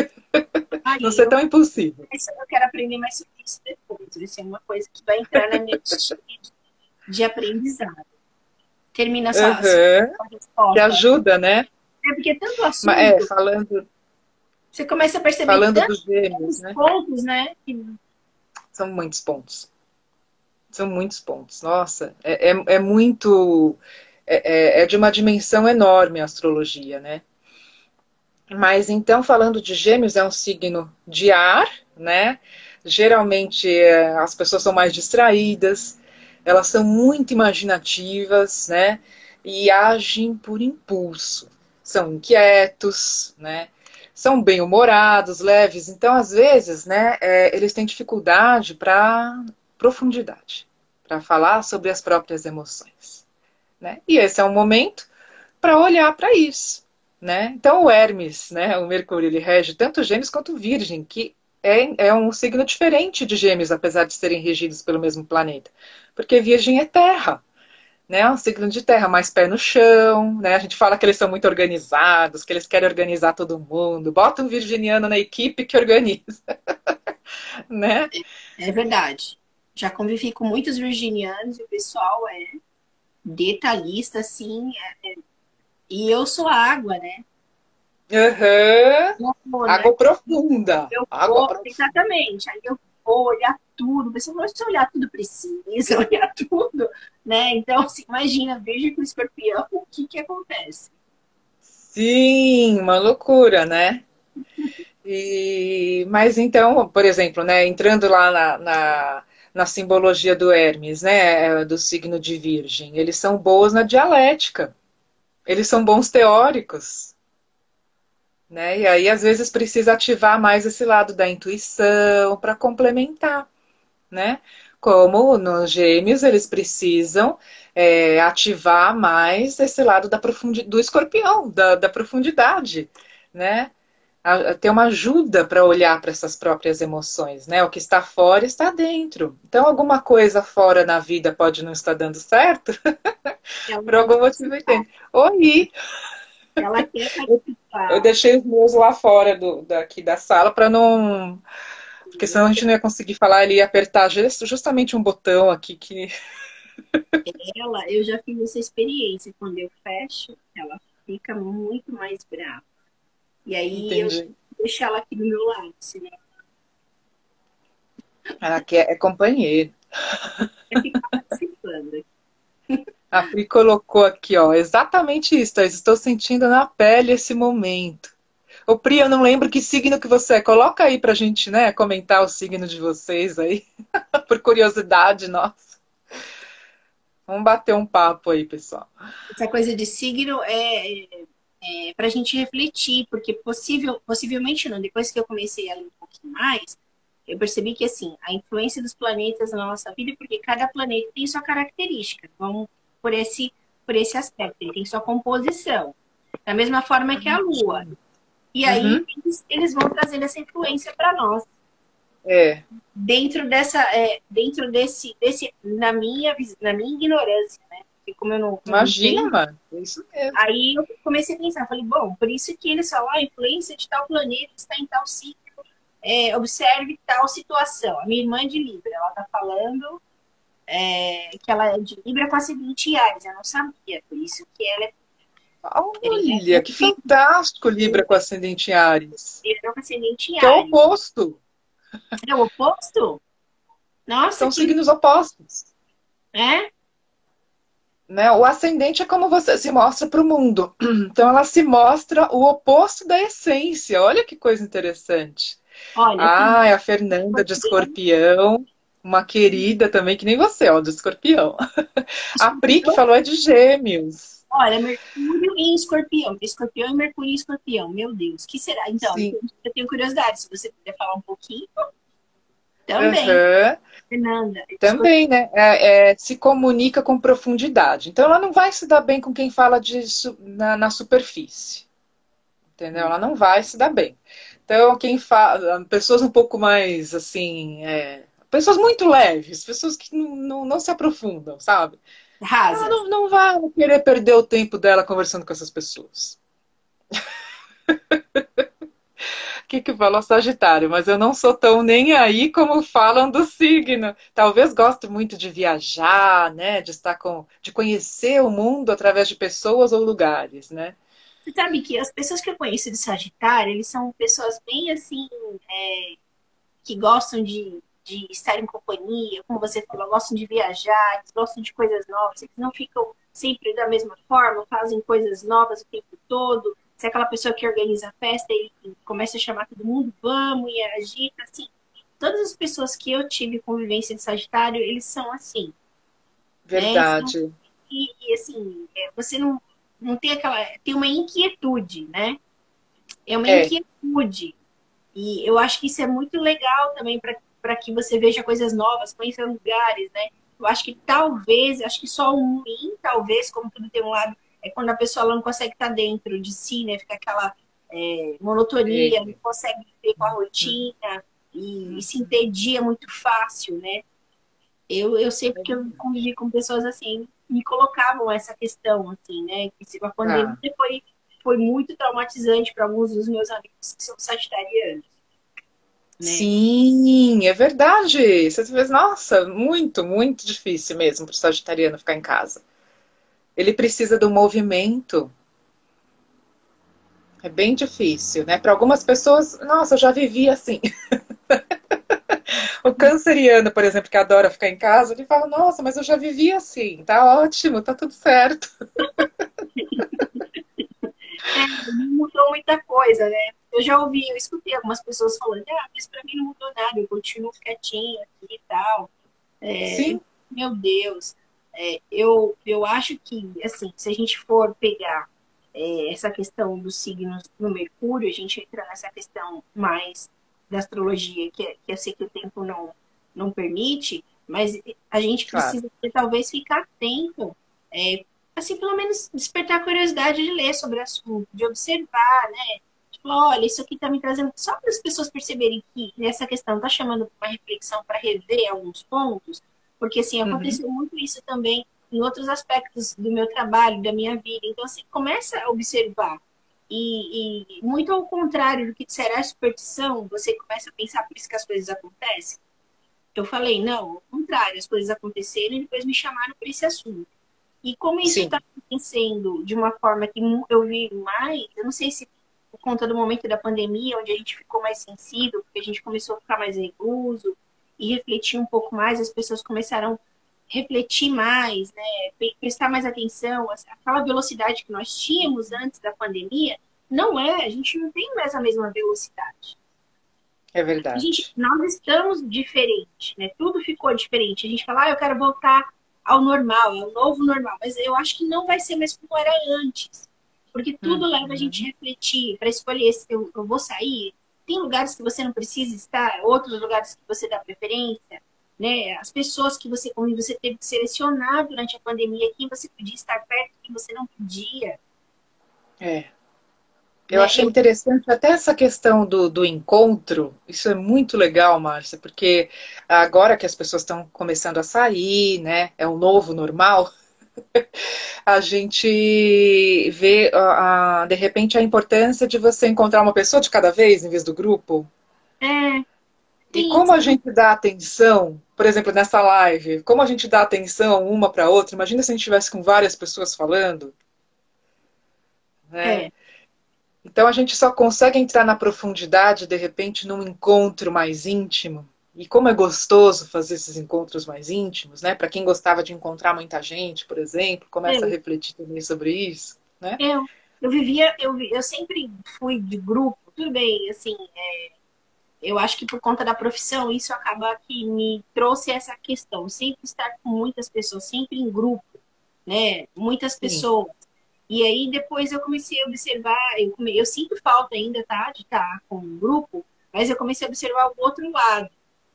Não Aí ser eu, tão impulsivo. eu quero aprender mais sobre isso depois. Vai ser uma coisa que vai entrar na minha listinha de aprendizado. Termina só, só Uhum. a Que resposta. ajuda, né? É porque tanto Mas, é, assunto, falando, você começa a perceber falando dos gêmeos, tantos né? pontos, né? Que São muitos pontos. São muitos pontos. Nossa, é, é, é muito. É, é é de uma dimensão enorme a astrologia, né? Mas então, falando de Gêmeos, é um signo de ar, né? Geralmente é, as pessoas são mais distraídas, elas são muito imaginativas, né? E agem por impulso. São inquietos, né? São bem-humorados, leves. Então, às vezes, né, é, eles têm dificuldade para profundidade, para falar sobre as próprias emoções, né? E esse é um momento para olhar para isso, né? Então o Hermes, né, o Mercúrio, ele rege tanto Gêmeos quanto Virgem, que é, é um signo diferente de Gêmeos, apesar de serem regidos pelo mesmo planeta, porque Virgem é terra, né? É um signo de terra, mais pé no chão, né? A gente fala que eles são muito organizados, que eles querem organizar todo mundo. Bota um virginiano na equipe que organiza, né? é verdade. Já convivi com muitos virginianos e o pessoal é detalhista, assim. é- E eu sou água, né? Uhum. Eu vou, né? Água profunda. Eu Água vou, profunda. exatamente. Aí eu vou olhar tudo. Você não precisa olhar tudo precisa, olhar tudo, né? Então, assim, imagina, Virgem com Escorpião, o que que acontece? Sim, uma loucura, né? E, mas então, por exemplo, né, entrando lá na, na, na simbologia do Hermes, né, do signo de Virgem, eles são boas na dialética, eles são bons teóricos, né? E aí às vezes precisa ativar mais esse lado da intuição para complementar, né? Como nos Gêmeos eles precisam é, ativar mais esse lado da profundi do escorpião, da, da profundidade, né? Ter uma ajuda para olhar para essas próprias emoções, né? O que está fora está dentro. Então, alguma coisa fora na vida pode não estar dando certo, Ela por quer algum motivo participar. entendo. Oi, Ela quer eu participar. deixei os meus lá fora do, daqui da sala para não. Porque senão a gente não ia conseguir falar, ele ia apertar justamente um botão aqui que. Ela, eu já fiz essa experiência. Quando eu fecho, ela fica muito mais brava. E aí eu Entendi. deixo ela aqui do meu lado, senão Ah, que é, é companheiro. ela fica participando. A Pri colocou aqui, ó, exatamente isso, Thaís. Estou sentindo na pele esse momento. Ô, Pri, eu não lembro que signo que você é. Coloca aí pra gente, né, comentar o signo de vocês aí, por curiosidade, nossa. Vamos bater um papo aí, pessoal. Essa coisa de signo é, é para a gente refletir, porque possível, possivelmente não. Depois que eu comecei a ler um pouquinho mais, eu percebi que assim, a influência dos planetas na nossa vida, porque cada planeta tem sua característica. Vamos por esse, por esse aspecto, ele tem sua composição. Da mesma forma que a Lua. E aí Uhum. eles, eles vão trazendo essa influência para nós. É, Dentro dessa, é, dentro desse, desse, na minha, na minha ignorância, né? Porque como eu não, não imagina, entendo, mano. É isso mesmo. aí eu comecei a pensar, falei, bom, por isso que eles falam, ah, a influência de tal planeta está em tal signo, é, observe tal situação. A minha irmã é de Libra, ela tá falando é, que ela é de Libra com ascendente em Áries, eu não sabia, por isso que ela é, Olha, que fantástico, Libra com ascendente em Áries. Libra com ascendente em Que é o Áries. oposto. É o oposto? Nossa, São que signos opostos. é? Né? O ascendente é como você se mostra para o mundo. Então ela se mostra o oposto da essência. Olha que coisa interessante. Olha, que Ah, é a Fernanda de escorpião, Escorpião. uma querida também, que nem você, ó, do escorpião. A Pri que Escorpião? falou é de gêmeos. Olha, Mercúrio em Escorpião. Escorpião e Mercúrio em Escorpião. Meu Deus, que será? Então, Sim. eu tenho curiosidade. Se você puder falar um pouquinho, também, Aham. Fernanda. Escorpião. Também, né? É, é, se comunica com profundidade. Então, ela não vai se dar bem com quem fala disso na, na superfície. Entendeu? Ela não vai se dar bem. Então, quem fala, pessoas um pouco mais assim, é, pessoas muito leves, pessoas que não, não, não se aprofundam, sabe? Ela Rasas. não, não vai querer perder o tempo dela conversando com essas pessoas. O que que falou Sagitário? Mas eu não sou tão nem aí como falam do signo. Talvez goste muito de viajar, né? De estar com, de conhecer o mundo através de pessoas ou lugares, né? Você sabe que as pessoas que eu conheço de Sagitário, eles são pessoas bem assim, que gostam de, de estar em companhia, como você falou, gostam de viajar, eles gostam de coisas novas, eles não ficam sempre da mesma forma, fazem coisas novas o tempo todo. Se é aquela pessoa que organiza a festa e começa a chamar todo mundo, vamos, e agita, assim. Todas as pessoas que eu tive convivência de Sagitário, eles são assim, né? São, Verdade. e, e assim, é, você não, não tem aquela. Tem uma inquietude, né? É uma É, inquietude. E eu acho que isso é muito legal também para que você veja coisas novas, conheça lugares, né? Eu acho que talvez, acho que só o ruim, talvez, como tudo tem um lado, é quando a pessoa ela não consegue estar dentro de si, né? Fica aquela é, monotonia, não é. consegue viver com a rotina e, e se entedia muito fácil, né? Eu, eu sei porque eu convivi com pessoas assim, me colocavam essa questão, assim, né? Que se a pandemia Tá. foi, foi muito traumatizante para alguns dos meus amigos que são sagitarianos, né? Sim, é verdade. Você vê, nossa, muito, muito difícil mesmo para o sagitariano ficar em casa. Ele precisa do movimento. É bem difícil, né? Para algumas pessoas, nossa, eu já vivi assim. O canceriano, por exemplo, que adora ficar em casa, ele fala: Nossa, mas eu já vivi assim, tá ótimo, tá tudo certo. É, não mudou muita coisa, né? Eu já ouvi, eu escutei algumas pessoas falando, ah, mas pra mim não mudou nada, eu continuo quietinho aqui e tal. Sim, Meu Deus, é, eu, eu acho que, assim, se a gente for pegar é, essa questão dos signos no Mercúrio, a gente entra nessa questão mais da astrologia, que, que eu sei que o tempo não, não permite, mas a gente claro. precisa talvez ficar atento, é, assim, pelo menos despertar a curiosidade de ler sobre o assunto, de observar, né? Tipo, olha, isso aqui está me trazendo, só para as pessoas perceberem que essa questão está chamando uma reflexão para rever alguns pontos, porque assim, Uhum. aconteceu muito isso também em outros aspectos do meu trabalho, da minha vida. Então, assim, começa a observar. E, e muito ao contrário do que será a superstição, você começa a pensar por isso que as coisas acontecem. Eu falei, não, ao contrário, as coisas aconteceram e depois me chamaram para esse assunto. E como isso está Sim, acontecendo de uma forma que eu vi mais, eu não sei se por conta do momento da pandemia, onde a gente ficou mais sensível, porque a gente começou a ficar mais recluso e refletir um pouco mais, as pessoas começaram a refletir mais, né, prestar mais atenção, aquela velocidade que nós tínhamos antes da pandemia, não é, a gente não tem mais a mesma velocidade. é A gente, verdade. nós estamos diferentes, né? Tudo ficou diferente. A gente fala, ah, eu quero voltar ao normal, ao novo normal. Mas eu acho que não vai ser mais como era antes. Porque tudo leva a gente a Uhum. refletir, para escolher se eu, eu vou sair. Tem lugares que você não precisa estar, outros lugares que você dá preferência. Né? As pessoas que você convive, você teve que selecionar durante a pandemia quem você podia estar perto, quem você não podia. É. Eu Né? achei Eu, interessante até essa questão do, do encontro. Isso é muito legal, Márcia, porque agora que as pessoas estão começando a sair, né? É um novo normal. A gente vê, a, a, de repente, a importância de você encontrar uma pessoa de cada vez em vez do grupo. é, E tem como isso. a gente dá atenção, por exemplo, nessa live, como a gente dá atenção uma para outra, imagina se a gente estivesse com várias pessoas falando, né? É, Então a gente só consegue entrar na profundidade, de repente, num encontro mais íntimo. E como é gostoso fazer esses encontros mais íntimos, né? Para quem gostava de encontrar muita gente, por exemplo, começa a eu, refletir também sobre isso, né? eu, eu vivia, eu, eu sempre fui de grupo, tudo bem, assim, Eu acho que por conta da profissão, isso acaba que me trouxe essa questão. Sempre estar com muitas pessoas, sempre em grupo, né? Muitas Sim. pessoas. E aí depois eu comecei a observar, eu, come... eu sinto falta ainda, tá? De estar com um grupo, mas eu comecei a observar o outro lado,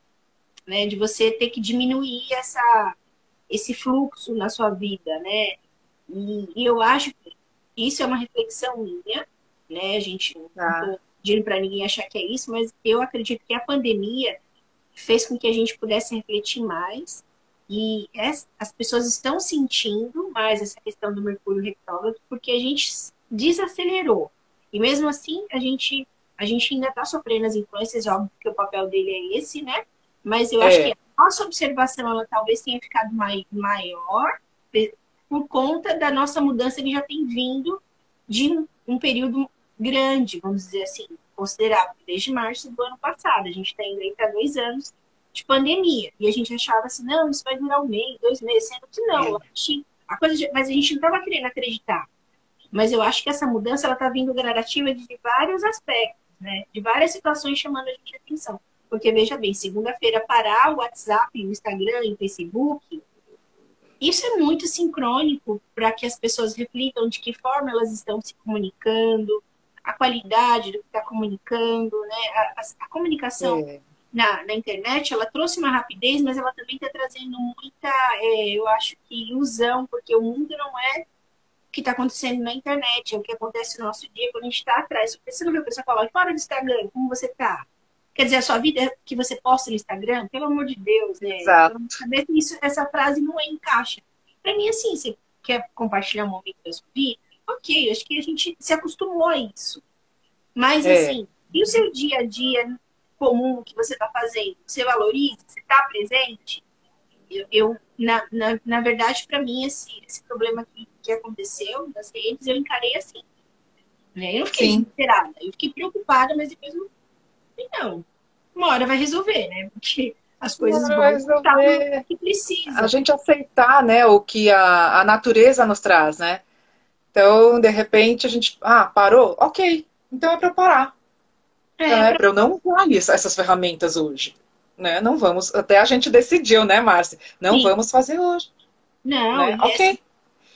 né? De você ter que diminuir essa, esse fluxo na sua vida, né? E, e eu acho que isso é uma reflexão minha, né? A gente não Tá. estou pedindo para ninguém achar que é isso, mas eu acredito que a pandemia fez com que a gente pudesse refletir mais. E as pessoas estão sentindo mais essa questão do Mercúrio retrógrado porque a gente desacelerou. E mesmo assim, a gente, a gente ainda está sofrendo as influências, óbvio que o papel dele é esse, né? Mas eu acho que É, a nossa observação, ela talvez tenha ficado mai, maior por conta da nossa mudança que já tem vindo de um, um período grande, vamos dizer assim, considerável, desde março do ano passado. A gente está indo aí para dois anos de pandemia. E a gente achava assim, não, isso vai durar um mês, dois meses, sendo que não. é, A coisa de, mas a gente não estava querendo acreditar. Mas eu acho que essa mudança ela está vindo gradativa de vários aspectos, né? De várias situações chamando a gente a atenção. Porque, veja bem, segunda-feira parar o WhatsApp, o Instagram e o Facebook, isso é muito sincrônico para que as pessoas reflitam de que forma elas estão se comunicando, a qualidade do que está comunicando, né? A, a, a comunicação é. na, na internet, ela trouxe uma rapidez, mas ela também está trazendo muita, é, eu acho que ilusão, porque o mundo não é o que está acontecendo na internet, é o que acontece no nosso dia quando a gente está atrás. Você não vê a pessoa falar, fora do Instagram, como você está? Quer dizer, a sua vida que você posta no Instagram, pelo amor de Deus, né? Exato. Eu não saber que isso, essa frase não encaixa. Para mim, assim, você quer compartilhar um momento da sua vida? Ok, acho que a gente se acostumou a isso. Mas, É. assim, e o seu dia a dia comum que você está fazendo? Você valoriza? Você está presente? Eu, eu na, na, na verdade, para mim, esse, esse problema que, que aconteceu nas redes, eu encarei assim. Né? Eu não fiquei Sim. desesperada, eu fiquei preocupada, mas depois não, não. Uma hora vai resolver, né? Porque as coisas Não, vão mas eu voltar para o ver que a precisa. gente aceitar, né, o que a, a natureza nos traz, né? Então, de repente, a gente, ah, parou? Ok, então é para eu parar. Então, É, é pra... para eu não usar isso- essas ferramentas hoje. Né? Não vamos, até a gente decidiu, né, Márcia? Não Sim. vamos fazer hoje, Não, né? e é assim, Ok.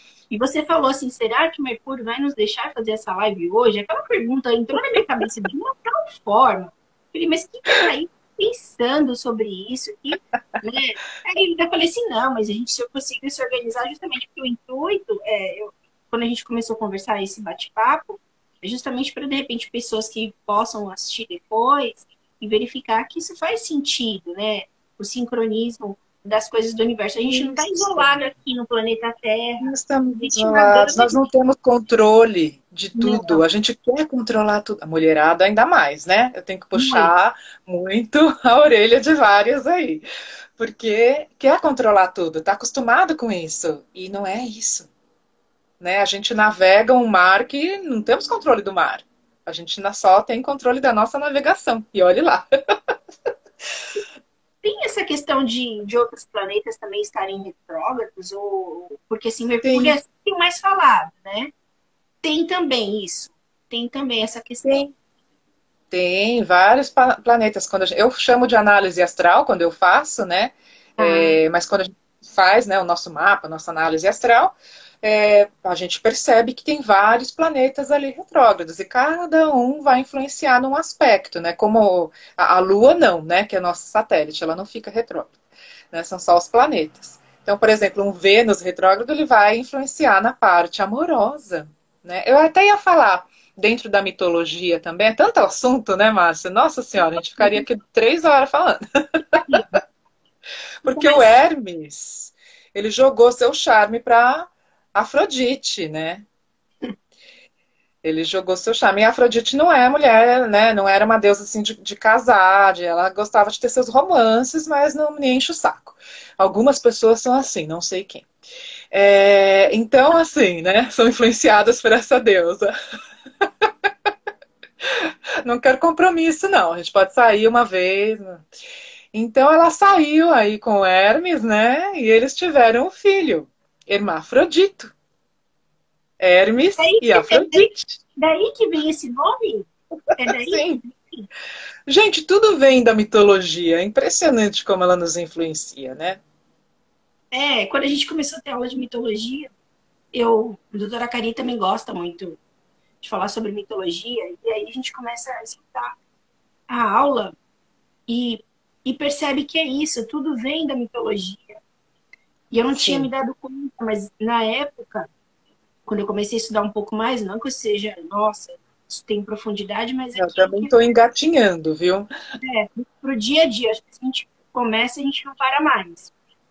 e você falou assim, será que o Mercúrio vai nos deixar fazer essa live hoje? Aquela pergunta entrou na minha cabeça de uma tal forma. Eu falei, mas o que, que a Thaís tá pensando sobre isso? Que, né? Aí eu falei assim, não, mas a gente se eu conseguir se organizar justamente porque o intuito, é, eu, quando a gente começou a conversar esse bate-papo, é justamente para, de repente, pessoas que possam assistir depois e verificar que isso faz sentido, né? O sincronismo das coisas do universo. A gente não está Isso. isolado aqui no planeta Terra. Nós estamos Existe uma isolados, gama nós de. não temos controle de tudo. Não, A gente quer controlar tudo. A mulherada ainda mais, né? Eu tenho que muito. puxar muito a orelha de várias aí. Porque quer controlar tudo, está acostumado com isso. E não é isso. Né? A gente navega um mar que não temos controle do mar. A gente só tem controle da nossa navegação. E olhe lá. Tem essa questão de, de outros planetas também estarem retrógrados, ou porque assim, Mercúrio é Tem, sempre o mais falado, né? Tem também isso. Tem também essa questão. tem. Tem vários planetas. Quando gente, eu chamo de análise astral quando eu faço, né? Ah, É, mas quando a gente faz, né, o nosso mapa, a nossa análise astral, é, a gente percebe que tem vários planetas ali retrógrados e cada um vai influenciar num aspecto, né? Como a, a Lua não, né? Que é nosso satélite, ela não fica retrógrada, né? São só os planetas. Então, por exemplo, um Vênus retrógrado ele vai influenciar na parte amorosa, né? Eu até ia falar dentro da mitologia também. É tanto assunto, né, Márcia? Nossa Senhora, a gente ficaria aqui três horas falando. Porque o mas Hermes, ele jogou seu charme para Afrodite, né? Ele jogou seu charme. E a Afrodite não é mulher, né? Não era uma deusa assim de, de casar, de, ela gostava de ter seus romances, mas não me enche o saco. Algumas pessoas são assim, não sei quem. É, então, assim, né? São influenciadas por essa deusa. Não quero compromisso, não. A gente pode sair uma vez. Né? Então ela saiu aí com Hermes, né? E eles tiveram um filho, Hermafrodito. Hermes daí, e é daí, Afrodite. daí que vem esse nome? É daí que Sim, vem? Gente, tudo vem da mitologia. É impressionante como ela nos influencia, né? É, quando a gente começou a ter aula de mitologia, eu, a doutora Cari também gosta muito de falar sobre mitologia, e aí a gente começa a escutar a aula e, e percebe que é isso, tudo vem da mitologia. E eu não tinha me Sim. dado conta, mas na época, quando eu comecei a estudar um pouco mais, não que eu seja, nossa, isso tem profundidade, mas Eu aquilo também que estou engatinhando, viu? é pro dia a dia, acho que se a gente começa, a gente não para mais.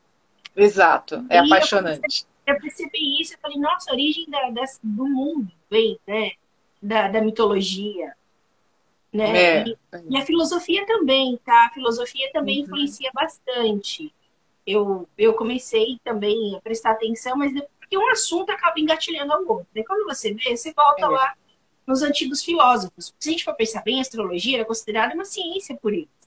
Exato. É E eu comecei apaixonante. a perceber isso, eu falei, nossa, a origem da, dessa- do mundo vem, né, da, da mitologia, né, É. e, e a filosofia também, tá? A filosofia também Uhum. influencia bastante. Eu, eu comecei também a prestar atenção, mas depois, porque um assunto acaba engatilhando ao outro. E quando você vê, você volta É. lá nos antigos filósofos. Se a gente for pensar bem, a astrologia era considerada uma ciência por eles,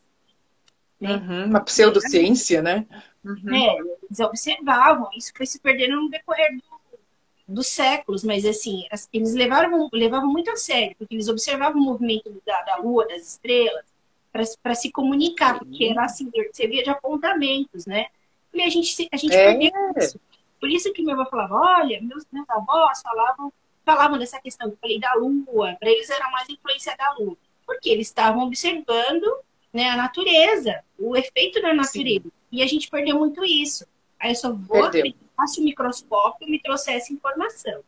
né? Uhum. Uma E, pseudociência, né? Uhum. é, eles observavam, isso foi se perdendo no decorrer do, dos séculos, mas assim, eles levavam, levavam muito a sério, porque eles observavam o movimento da, da Lua, das estrelas, para se comunicar, porque Sim. era assim, servia de apontamentos, né? E a gente, a gente perdeu É. isso. Por isso que minha avó falava, olha, meus, meus avós falavam, falavam dessa questão que eu falei da Lua, para eles era mais influência da Lua, porque eles estavam observando, né, a natureza, o efeito da Sim. natureza. E a gente perdeu muito isso. Aí eu só vou Perdeu. aplicar se o microscópio me trouxesse informação,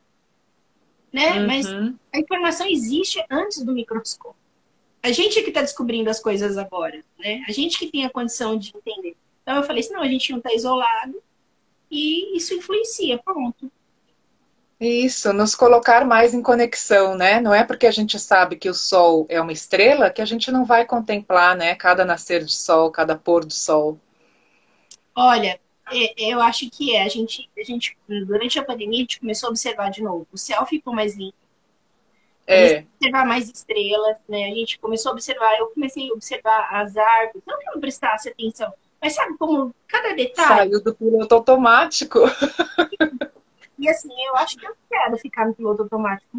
né? Mas Uhum. a informação existe antes do microscópio. A gente é que está descobrindo as coisas agora, né? A gente que tem a condição de entender. Então eu falei assim, não, a gente não está isolado e isso influencia, pronto. Isso, nos colocar mais em conexão, né? Não é porque a gente sabe que o sol é uma estrela que a gente não vai contemplar, né? Cada nascer de sol, cada pôr do sol. Olha, é, eu acho que é. A gente, a gente, durante a pandemia, a gente começou a observar de novo. O céu ficou mais limpo, começou É, a observar mais estrelas, né? A gente começou a observar, eu comecei a observar as árvores, não que eu não prestasse atenção, mas sabe como cada detalhe? saiu do piloto automático. E assim, eu acho que eu quero ficar no piloto automático.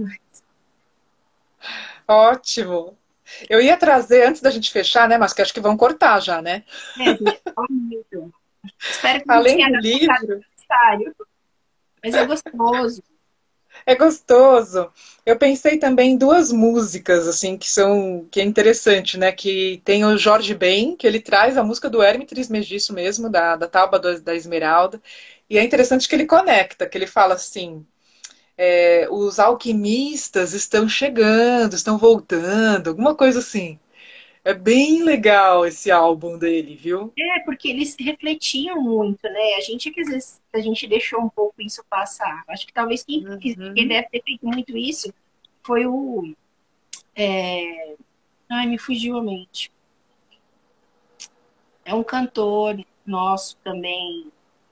Ótimo. Eu ia trazer, antes da gente fechar, né? Mas que acho que vão cortar já, né? É, a gente fala muito. Espero que não Além tenha do dado vontade livro, necessário, mas é gostoso. é gostoso. Eu pensei também em duas músicas, assim, que são, que é interessante, né? Que tem o Jorge Ben, que ele traz a música do Hermes Trismegisto mesmo, da, da Tauba do- da Esmeralda. E é interessante que ele conecta, que ele fala assim, é, os alquimistas estão chegando, estão voltando, alguma coisa assim. É bem legal esse álbum dele, viu? É, porque eles refletiam muito, né? A gente é que às vezes a gente deixou um pouco isso passar. Acho que talvez quem, quem Uhum. deve ter feito muito isso foi o. É... Ai, me fugiu a mente. É um cantor nosso também.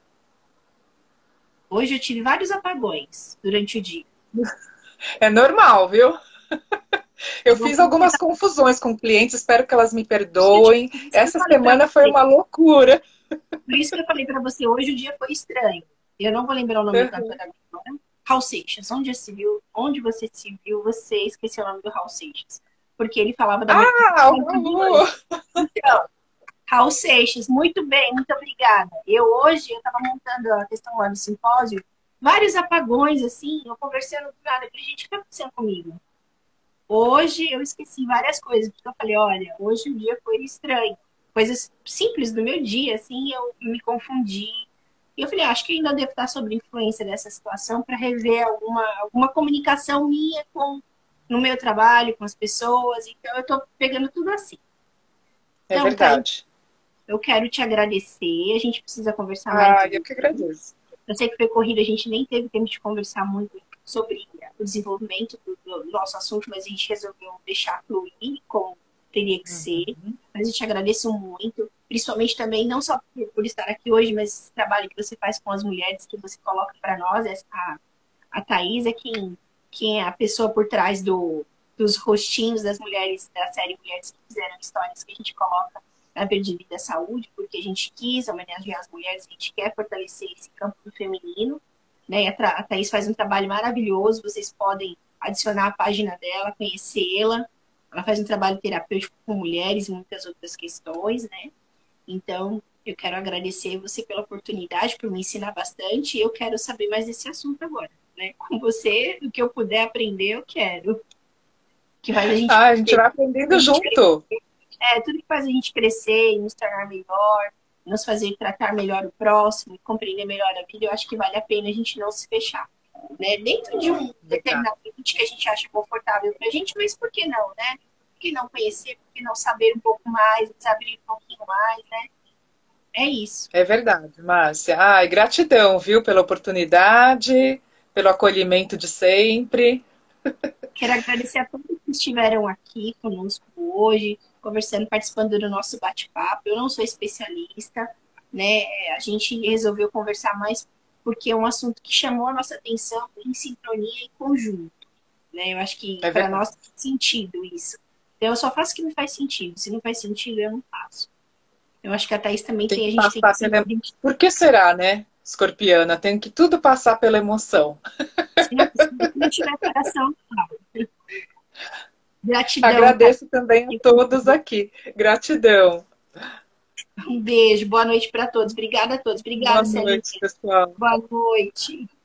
Hoje eu tive vários apagões durante o dia. É normal, viu? Eu Eu vou fiz algumas aproveitar. confusões com clientes, espero que elas me Por isso que eu, te- perdoem. por isso que eu Essa falei para semana foi você. uma loucura. Por isso que eu falei para você, hoje o dia foi estranho. Eu não vou lembrar o nome do cantor Uhum. agora. Raul Seixas. Onde, se viu, onde você se viu, você esqueceu o nome do Raul Seixas. Porque ele falava da Ah, metodologia o do anjo. Raul! Então, Raul Seixas, muito bem, muito obrigada. Eu hoje, eu estava montando a questão lá do simpósio, vários apagões, assim, eu conversando com nada. Eu falei, gente, o que está acontecendo comigo? Hoje eu esqueci várias coisas, porque eu falei, olha, hoje o dia foi estranho. Coisas simples do meu dia, assim, eu me confundi. E eu falei, ah, acho que ainda devo estar sob influência dessa situação para rever alguma, alguma comunicação minha com no meu trabalho, com as pessoas. Então, eu estou pegando tudo assim. É Então, Thaís, verdade. eu quero te agradecer. A gente precisa conversar mais Ah, eu vezes. que agradeço. Eu sei que foi corrida, a gente nem teve tempo de conversar muito sobre o desenvolvimento do, do nosso assunto, mas a gente resolveu deixar fluir como teria que ser. Uhum. Mas eu te agradeço muito, principalmente também, não só por, por estar aqui hoje, mas esse trabalho que você faz com as mulheres, que você coloca para nós. A, a Thaís é quem, quem é a pessoa por trás do, dos rostinhos das mulheres da série Mulheres que Fizeram Histórias, que a gente coloca na Verde Vida Saúde, porque a gente quis homenagear as mulheres, a gente quer fortalecer esse campo do feminino, né? A Thaís faz um trabalho maravilhoso, vocês podem adicionar a página dela, conhecê-la, Ela faz um trabalho terapêutico com mulheres e muitas outras questões, né? Então, eu quero agradecer você pela oportunidade, por me ensinar bastante. E eu quero saber mais desse assunto agora, né? Com você, o que eu puder aprender, eu quero. Que faz a gente Ah, a gente crescer. vai aprendendo junto. É, tudo que faz a gente crescer e nos tornar melhor, nos fazer tratar melhor o próximo, compreender melhor a vida, eu acho que vale a pena a gente não se fechar. Né? Dentro de um Legal. determinado limite que a gente acha confortável pra gente, mas por que não, né? Por que não conhecer, por que não saber um pouco mais, saber um pouquinho mais, né? É isso. É verdade, Márcia. Ai, gratidão, viu, pela oportunidade, pelo acolhimento de sempre. Quero agradecer a todos que estiveram aqui conosco hoje, conversando, participando do nosso bate-papo. Eu não sou especialista, né? A gente resolveu conversar mais porque é um assunto que chamou a nossa atenção em sincronia e conjunto, né? Eu acho que É para verdade. nós faz sentido isso. Então, eu só faço o que me faz sentido. Se não faz sentido, eu não faço. Eu acho que a Thaís também Tem tem, a que gente tem que passar se pela. identificar. Por que será, né, escorpiana? Tem que tudo passar pela emoção. Se não, se não tiver coração, não. Gratidão, Thaís. Agradeço também a todos aqui. Gratidão. Um beijo, boa noite para todos. Obrigada a todos. Boa Obrigada, Celinha. noite, pessoal. Boa noite.